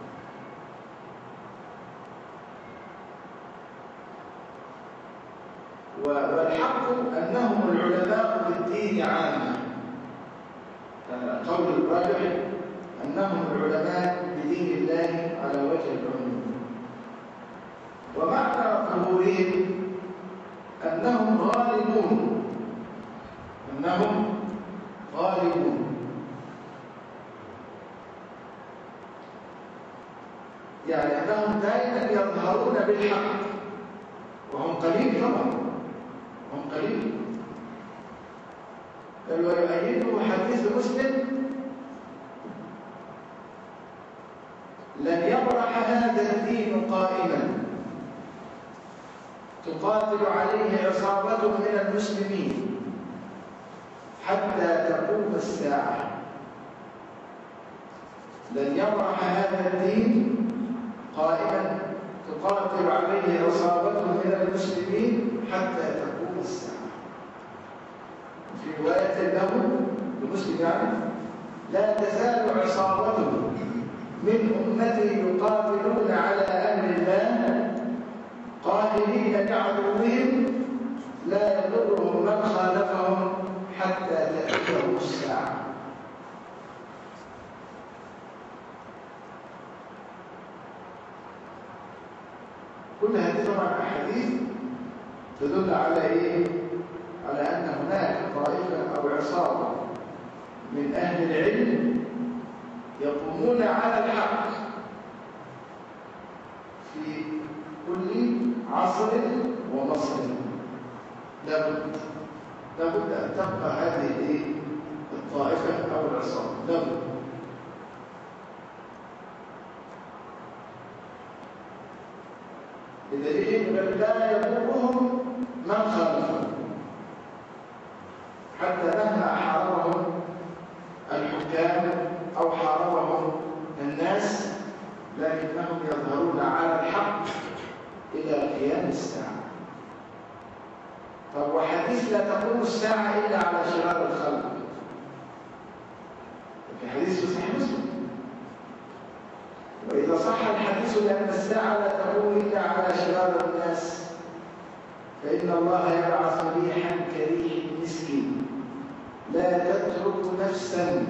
والحق أنهم العلماء بالدين عامة، القول الراجح أنهم العلماء بدين الله على وجه العموم. ومعنى ظهورهم أنهم غالبون، أنهم غالبون يعني أنهم دائما يظهرون بالحق، وهم قليل طبعا، هم قليل. بل ويؤيده حديث مسلم: لن يبرح هذا الدين قائما تقاتل عليه عصابة من المسلمين حتى تقوم الساعة. لن يبرح هذا الدين قائما تقاتل عليه عصابة من المسلمين حتى تقوم الساعة. في رواية له لمسلم يعني: لا تزال عصابة من أمتي يقاتلون على أمر الله قاهرين لعدوهم لا يضرهم من خالفهم حتى تأتيهم الساعة. كل هذه طبعا أحاديث تدل على إيه؟ على أن هناك طائفة أو عصابة من أهل العلم يقومون على الحق في كل عصر ومصر. لابد لابد أن تبقى هذه الطائفة أو العصابة، لابد. بدليل أن لا يضرهم من خالفهم حتى مهما حاربهم الحكام أو حاربهم الناس، لكنهم يظهرون على الحق إلى قيام الساعة. طب وحديث لا تقوم الساعة إلا على شرار الخلق، في حديث صحيح مسلم: وإذا صح الحديث لأن الساعة لا تقوم إلا على شرار الناس فإن الله يبعث ريحا كريح المسك لا تترك نفسا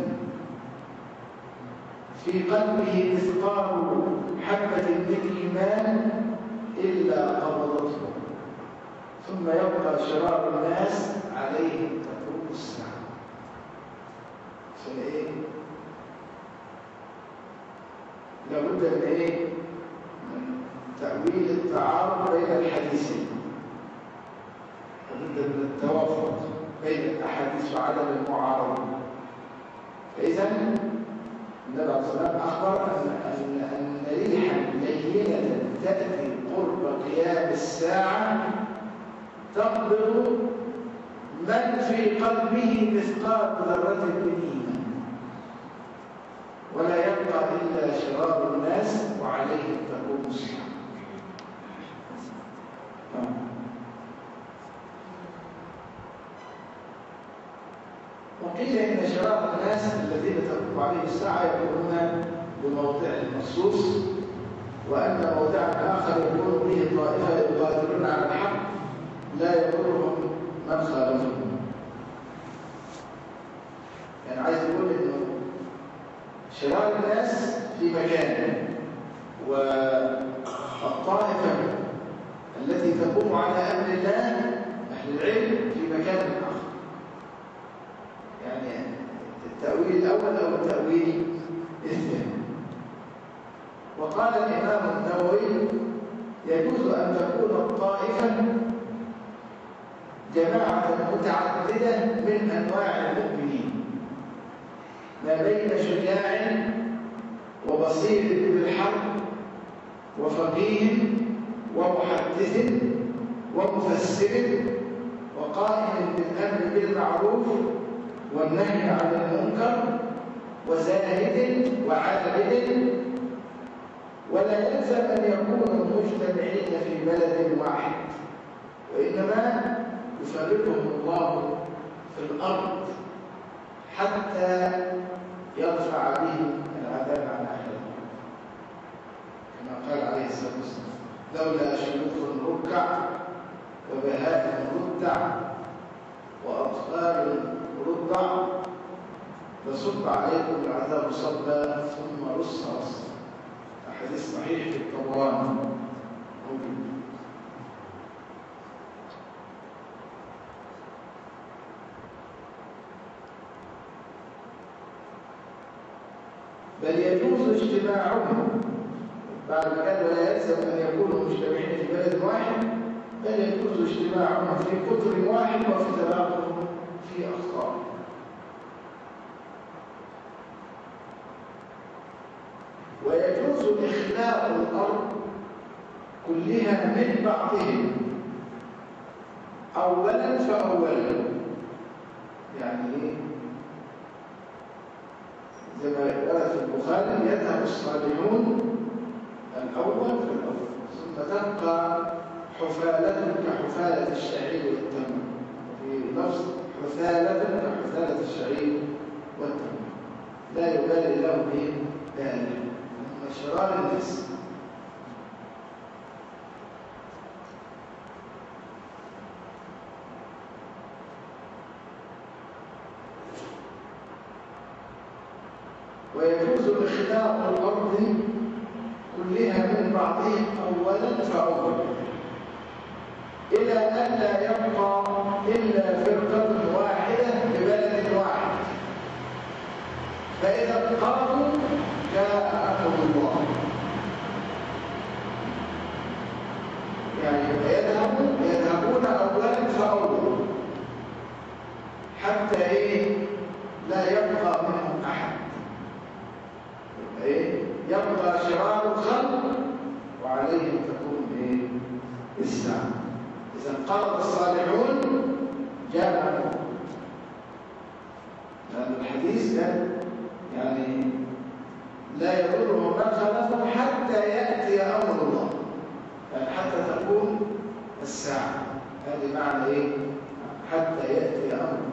في قلبه مثقال حبة من إيمان إلا قبضته ثم يبقى شرار الناس عليه تقوم الساعة. فإيه؟ لابد من إيه؟ من تأويل التعارض بين الحديثين، لابد من التوافق بين الأحاديث وعدم المعارضة. فإذا النبي عليه الصلاة والسلام أخبر أن أن ريحا لينة تأتي قرب قيام الساعة تقبض من في قلبه مثقال ذرة من إيمان ولا يبقى إلا شرار الناس وعليه تقوم الساعة. وقيل إن شرار الناس الذين تقوم عليه الساعة يكونون بموضع مخصوص، وأن موضعا آخر يكون به طائفة يقاتلون على الحق لا يضرهم من خالفهم. يعني عايز يقول إنه شرار الناس في مكان، والطائفة التي تقوم على أمر الله أهل العلم في مكان آخر. يعني التأويل الأول أو التأويل الثاني. وقال الإمام النووي: يجوز أن تكون الطائفة جماعة متعددة من أنواع المؤمنين ما بين شجاع وبصير بالحق وفقيه ومحدث ومفسر وقائم بالأمر بالمعروف والنهي عن المنكر وزاهد وعابد، ولا يلزم أن يكونوا مجتمعين في بلد واحد، وإنما يفرقهم الله في الأرض حتى يرفع بهم العذاب عن أهل الأرض، كما قال عليه الصلاة والسلام: لولا شيوخ ركع وبهائم رتع وأطفال رضع لصب عليكم العذاب صبا ثم رص رصا. حديث صحيح في الطبراني موجود. بل يجوز اجتماعهم، بعد ما قال ولا يلزم ان يكونوا مجتمعين في بلد واحد، بل يجوز اجتماعهم في قطر واحد وفي تلاقهم في اخطار. ويجوز إخلاء الأرض كلها من بعضهم أولا فأولا. يعني إيه؟ زي ما ورد في البخاري: يذهب الصالحون الأول في الأول، ثم تبقى حفالة كحفالة الشعير والتمر، وفي لفظ حفالة كحفالة الشعير والتمر، لا يبالي له بهم ذلك، شرار الناس. ويجوز إخلاء الأرض كلها من بعضهم أولا فأولا، إلى أن لا يبقى إلا فرقة واحدة ببلد واحد، فإذا انقرضوا جاء أمر الله. يعني يذهبون يذهبون أولا فأولا حتى إيه؟ لا يبقى منهم أحد. إيه؟ يبقى شرار الخلق وعليهم تكون إيه؟ الساعة. إذا انقرض الصالحون جاء أمر، لأن الحديث ده يعني لا يضرهم من خلفهم حتى يأتي أمر الله، يعني حتى تكون الساعة. هذه معنى إيه؟ حتى يأتي أمر الله.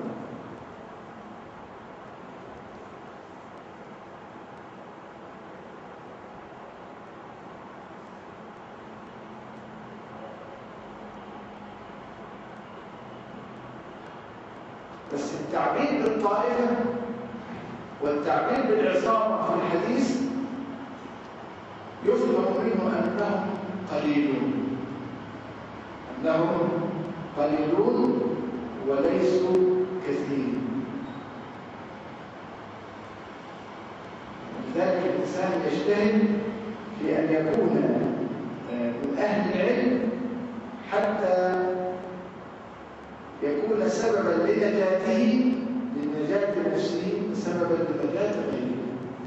بس التعبير بالطائفة والتعبير بالعصابة في الحديث يفهم منه أنهم قليلون، أنهم قليلون وليسوا كثيرين. لذلك الإنسان يجتهد في أن يكون من أهل العلم حتى يكون سببا لنجاته، لنجاة المسلمين، سببا لنجاة غيره.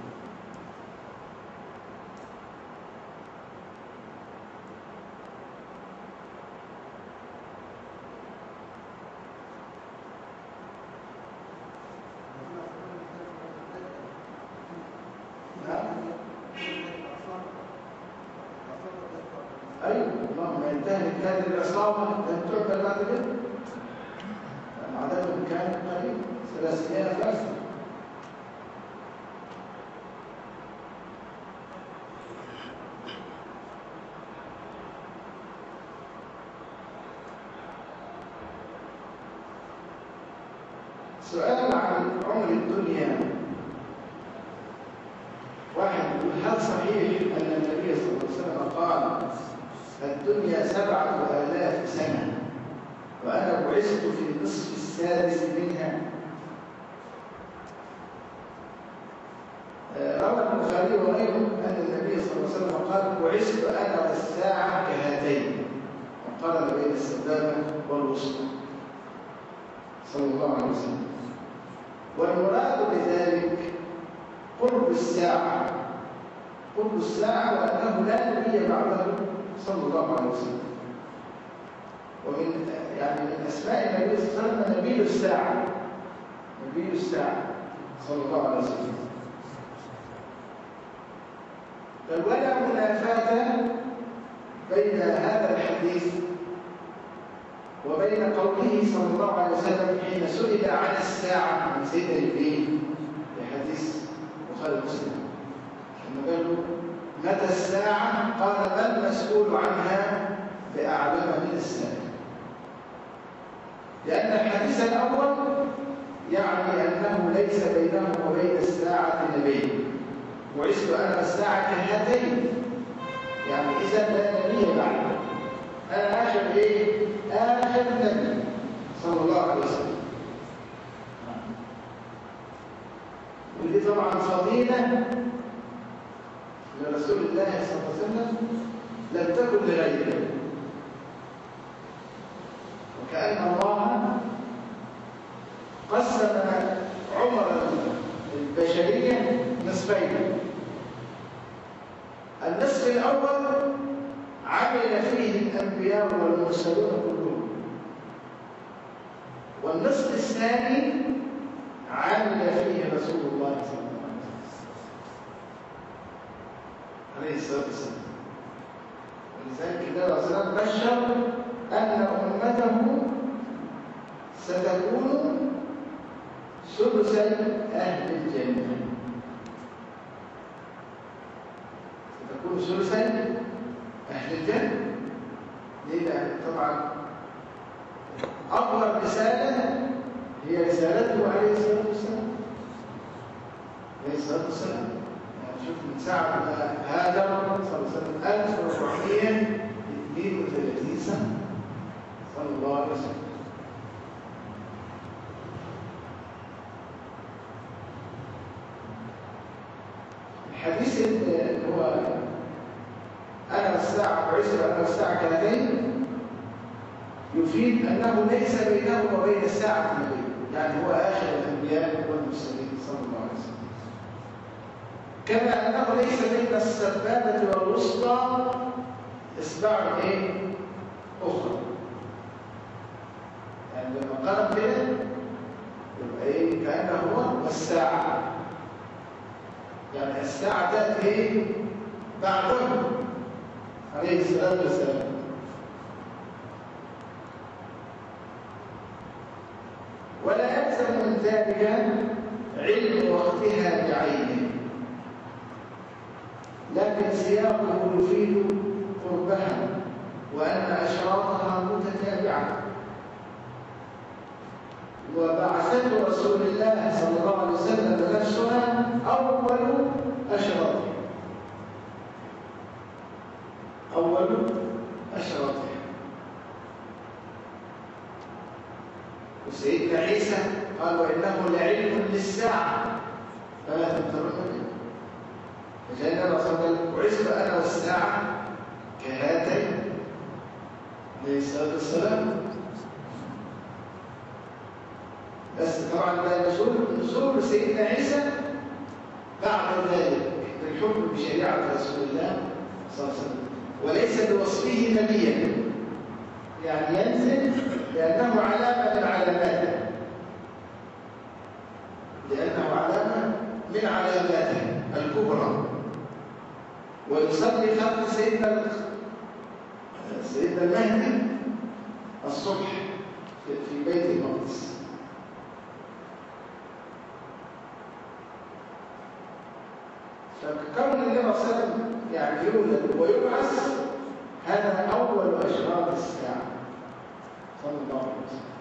أيوة، اللهم ينتهي هذه العصابة لن تعمل بعد ذلك، لأن عددهم كان قليل، ثلاثمائة فرد. سؤال عن عمر الدنيا. واحد يقول: هل صحيح أن النبي صلى الله عليه وسلم قال الدنيا سبعة آلاف سنة وأنا بعثت في النصف السادس منها؟ روى البخاري وغيره أن النبي صلى الله عليه وسلم قال: بعثت أنا والساعة كهاتين، وقارن بين السبابة والوسطى صلى الله عليه وسلم. والمراد بذلك قرب الساعة، قرب الساعة، وأنه لا نبي بعده صلى الله عليه وسلم. ومن يعني من أسماء النبي صلى الله عليه وسلم نبي الساعة، نبي الساعة صلى الله عليه وسلم. بل ولا منافاة بين هذا الحديث وبين قوله صلى الله عليه وسلم حين سئل عن الساعة عن سيدنا جبريل في حديث بخاري ومسلم لما قالوا متى الساعة؟ قال ما المسؤول عنها بأعلم من السائل. لأن الحديث الأول يعني أنه ليس بينه وبين الساعة نبي، وعشت أنا الساعة كهاتين، يعني إذا لا نبي بعد، أنا آخر إيه؟ آخر نبي صلى الله عليه وسلم. ودي طبعا فضيلة لرسول الله صلى الله عليه وسلم لم تكن لغيره، وكأن الله قسم عمر البشرية نصفين. النصف الأول عمل فيه الأنبياء والمرسلون كلهم، والنصف الثاني عمل فيه رسول الله صلى الله عليه وسلم عليه الصلاة والسلام. ولذلك النبي صلى الله عليه وسلم بشر أن أمته ستكون ثلثي أهل الجنة، ستكون ثلثي أهل الجنة. ليه؟ لأن طبعا أكبر رسالة هي رسالته عليه الصلاة والسلام عليه الصلاة والسلام. يعني شوف من ساعة ما هاجر صلى الله عليه وسلم ألف وأربعمائة واثنين وثلاثين سنة صلى الله عليه وسلم. الحديث اللي هو أنا والساعة بعثت أنا والساعة كهاتين يفيد أنه ليس بينه وبين الساعة نبي، يعني هو آخر الأنبياء والمرسلين صلى الله عليه وسلم. كما أنه ليس بين السبابة والوسطى إصبع إيه؟ أخرى. يعني لما قرب كده يبقى إيه؟ كأنه هو والساعة، يعني الساعة تأتي إيه؟ بعده عليه الصلاة والسلام. ولا يلزم من ذلك علم وقتها بعينه، لكن سياقه يفيد قربها وأن أشراطها متتابعة. وبعثة رسول الله صلى الله عليه وسلم نفسها أول أشراطها أول أشراطها. وسيدنا عيسى قال وإنه لعلم للساعة فلا تمترون به. فجاءنا رسول الله وعزت أنا والساعة كهاتين عليه الصلاة والسلام. بس طبعا ده نزول نزول سيدنا عيسى بعد ذلك بالحكم بشريعة رسول الله صلى الله عليه وسلم، وليس بوصفه نبيا، يعني ينزل لأنه علامة من علاماته لأنه علامة من علاماته الكبرى. ويصلي خلف سيدنا سيدنا المهدي الصبح في بيت المقدس. فكون النبي صلى الله عليه وسلم يعني يولد ويبعث هذا أول أشراط الساعة صلى الله عليه وسلم.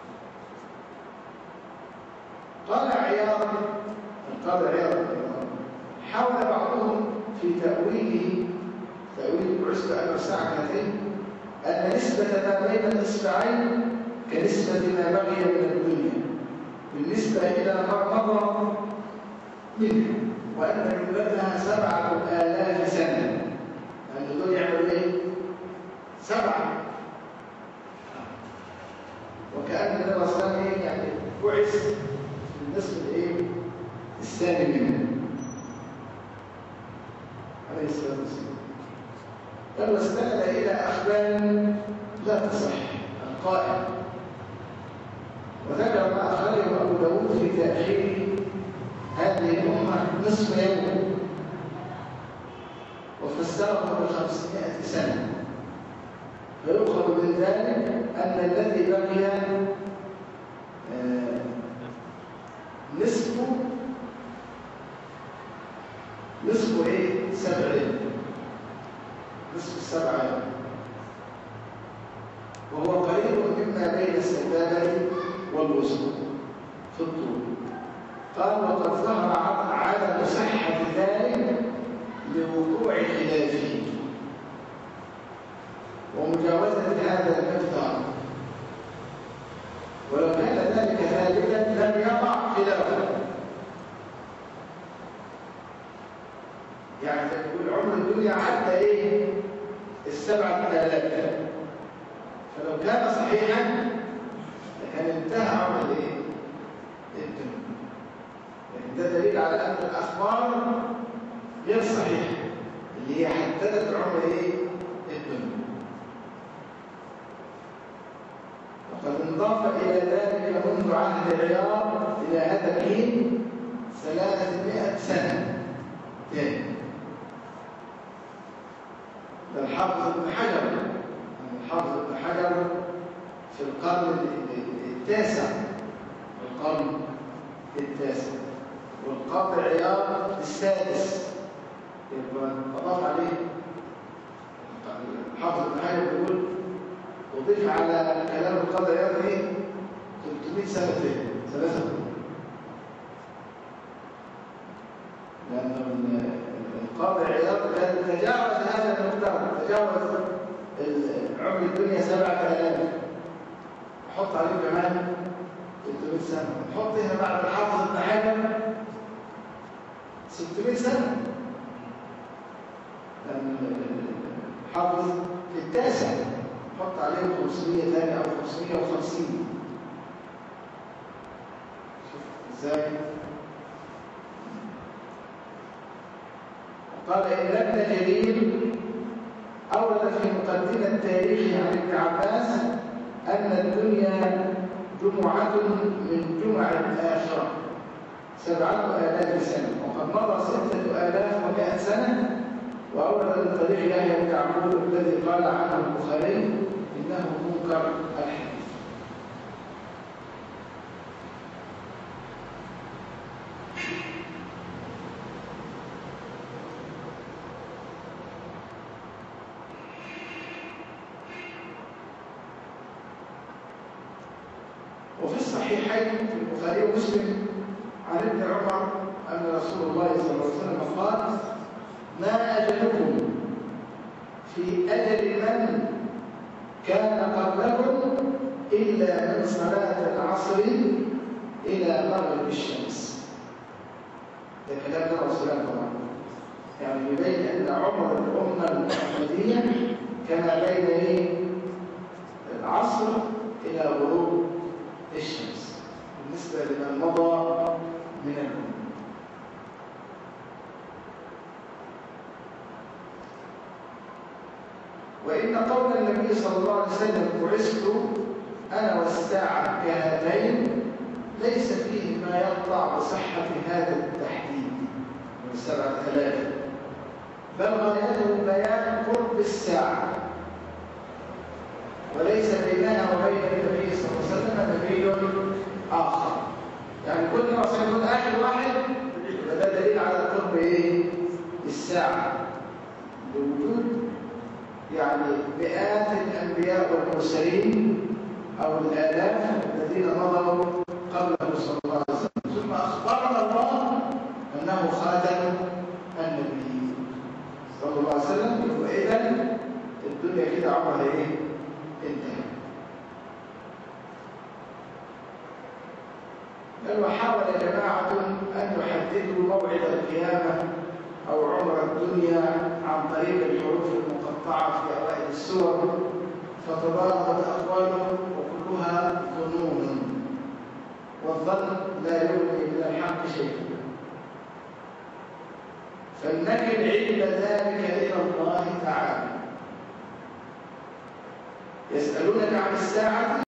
قال عياض القاضي عياض حاول بعضهم في تأويله تأويل بعثت أنا والساعة كهاتين أن نسبة ما بين الإصبعين كنسبة ما بقي من الدنيا بالنسبة إلى ما مضى منها، وأن جملتها سبعة آلاف سنة. يعني دول يعملوا إيه؟ سبعة. وكأن النبي صلى الله عليه وسلم يعني بعث في النصف الإيه؟ الثاني منه عليه الصلاة والسلام. لما استند إلى أخبار لا تصح القائم، وذكر ما أخرجه أبو داود في تأخير هذه الأمة نصف يوم وفسره بخمسمائة سنة، فيؤخذ من ذلك أن الذي بقي آه نصف نصف ايه؟ سبعين، نصف السبعة، وهو قريب مما بين السبابة والوسط في الطول. قال وقد ظهر عدم صحة ذلك لوقوع خلافه ومجاوزة هذا المقدار، ولو كان ذلك ثابتا لم يقع خلافه. يعني تقول عمر الدنيا حتى ايه؟ السبعة آلاف، فلو كان صحيحا لكان انتهى عمر الايه؟ الدنيا. يعني ده دليل على ان الاخبار غير صحيحه اللي هي حددت عمر ايه؟ الدنيا. وقد انضاف الى ذلك منذ عهد العياض الى هذا الحين ثلاثمائة سنه تاني. ده الحافظ ابن حجر، الحافظ ابن حجر في القرن التاسع، القرن التاسع، والقاضي عياض السادس، يبقى أضاف عليه الحافظ ابن حجر بيقول أضيف على كلام القاضي عياض ايه؟ ثلاثمائة سنة تاني، ثلاثة قرون. لأن القاضي عياض تجاوز هذا المقدار، تجاوز عمر الدنيا سبعة آلاف، نحط عليه كمان ثلاثمائة سنة، نحط هنا بعد الحافظ ابن حجر ستمائة سنة، لأن الحافظ في التاسع نحط عليه خمسمائة ثاني أو خمسمائة وخمسين. شوف ازاي؟ قال إن ابن جرير أورد في مقدمة التاريخ عن ابن عباس أن الدنيا جمعة من جمع الآخرة سبعة آلاف سنة، وقد مضى ستة آلاف ومائة سنة. وأورد من طريق يحيى بن عمرو الذي قال عنه البخاري إنه منكر الحديث. وفي الصحيحين في البخاري ومسلم عن ابن عمر أن رسول الله صلى الله عليه وسلم قال ما أجلكم في أجل من كان قبلكم إلا من صلاة العصر إلى مغرب الشمس. ده كلام رسول الله طبعا، يعني يبين أن عمر الأمة المحمدية كان بين إيه؟ العصر إلى غروب الشمس بالنسبة لمن مضى من الأمة. وإن قول النبي صلى الله عليه وسلم بعثت أنا والساعة كهاتين ليس فيه ما يقطع بصحة هذا التحديد من سبعة آلاف، بل غايته بيان قرب الساعة، وليس بينها وبين النبي صلى الله عليه وسلم نبي آخر. يعني كل ما سيكون آخر واحد فده دليل على قرب إيه؟ الساعة، لوجود يعني مئات الأنبياء والمرسلين أو الآلاف الذين مضوا قبله صلى الله عليه وسلم، ثم أخبرنا الله أنه خاتم النبي صلى الله عليه وسلم. وإذا الدنيا كده عمرها إيه؟ انتهى. بل وحاول جماعة أن يحددوا موعد القيامة أو عمر الدنيا عن طريق الحروف المقطعة في أوائل السور، فتضاربت أقوالهم وكلها ظنون، والظن لا يغني من الحق شيئا. فلنكل علم ذلك إلى الله تعالى. يسألونك عن الساعة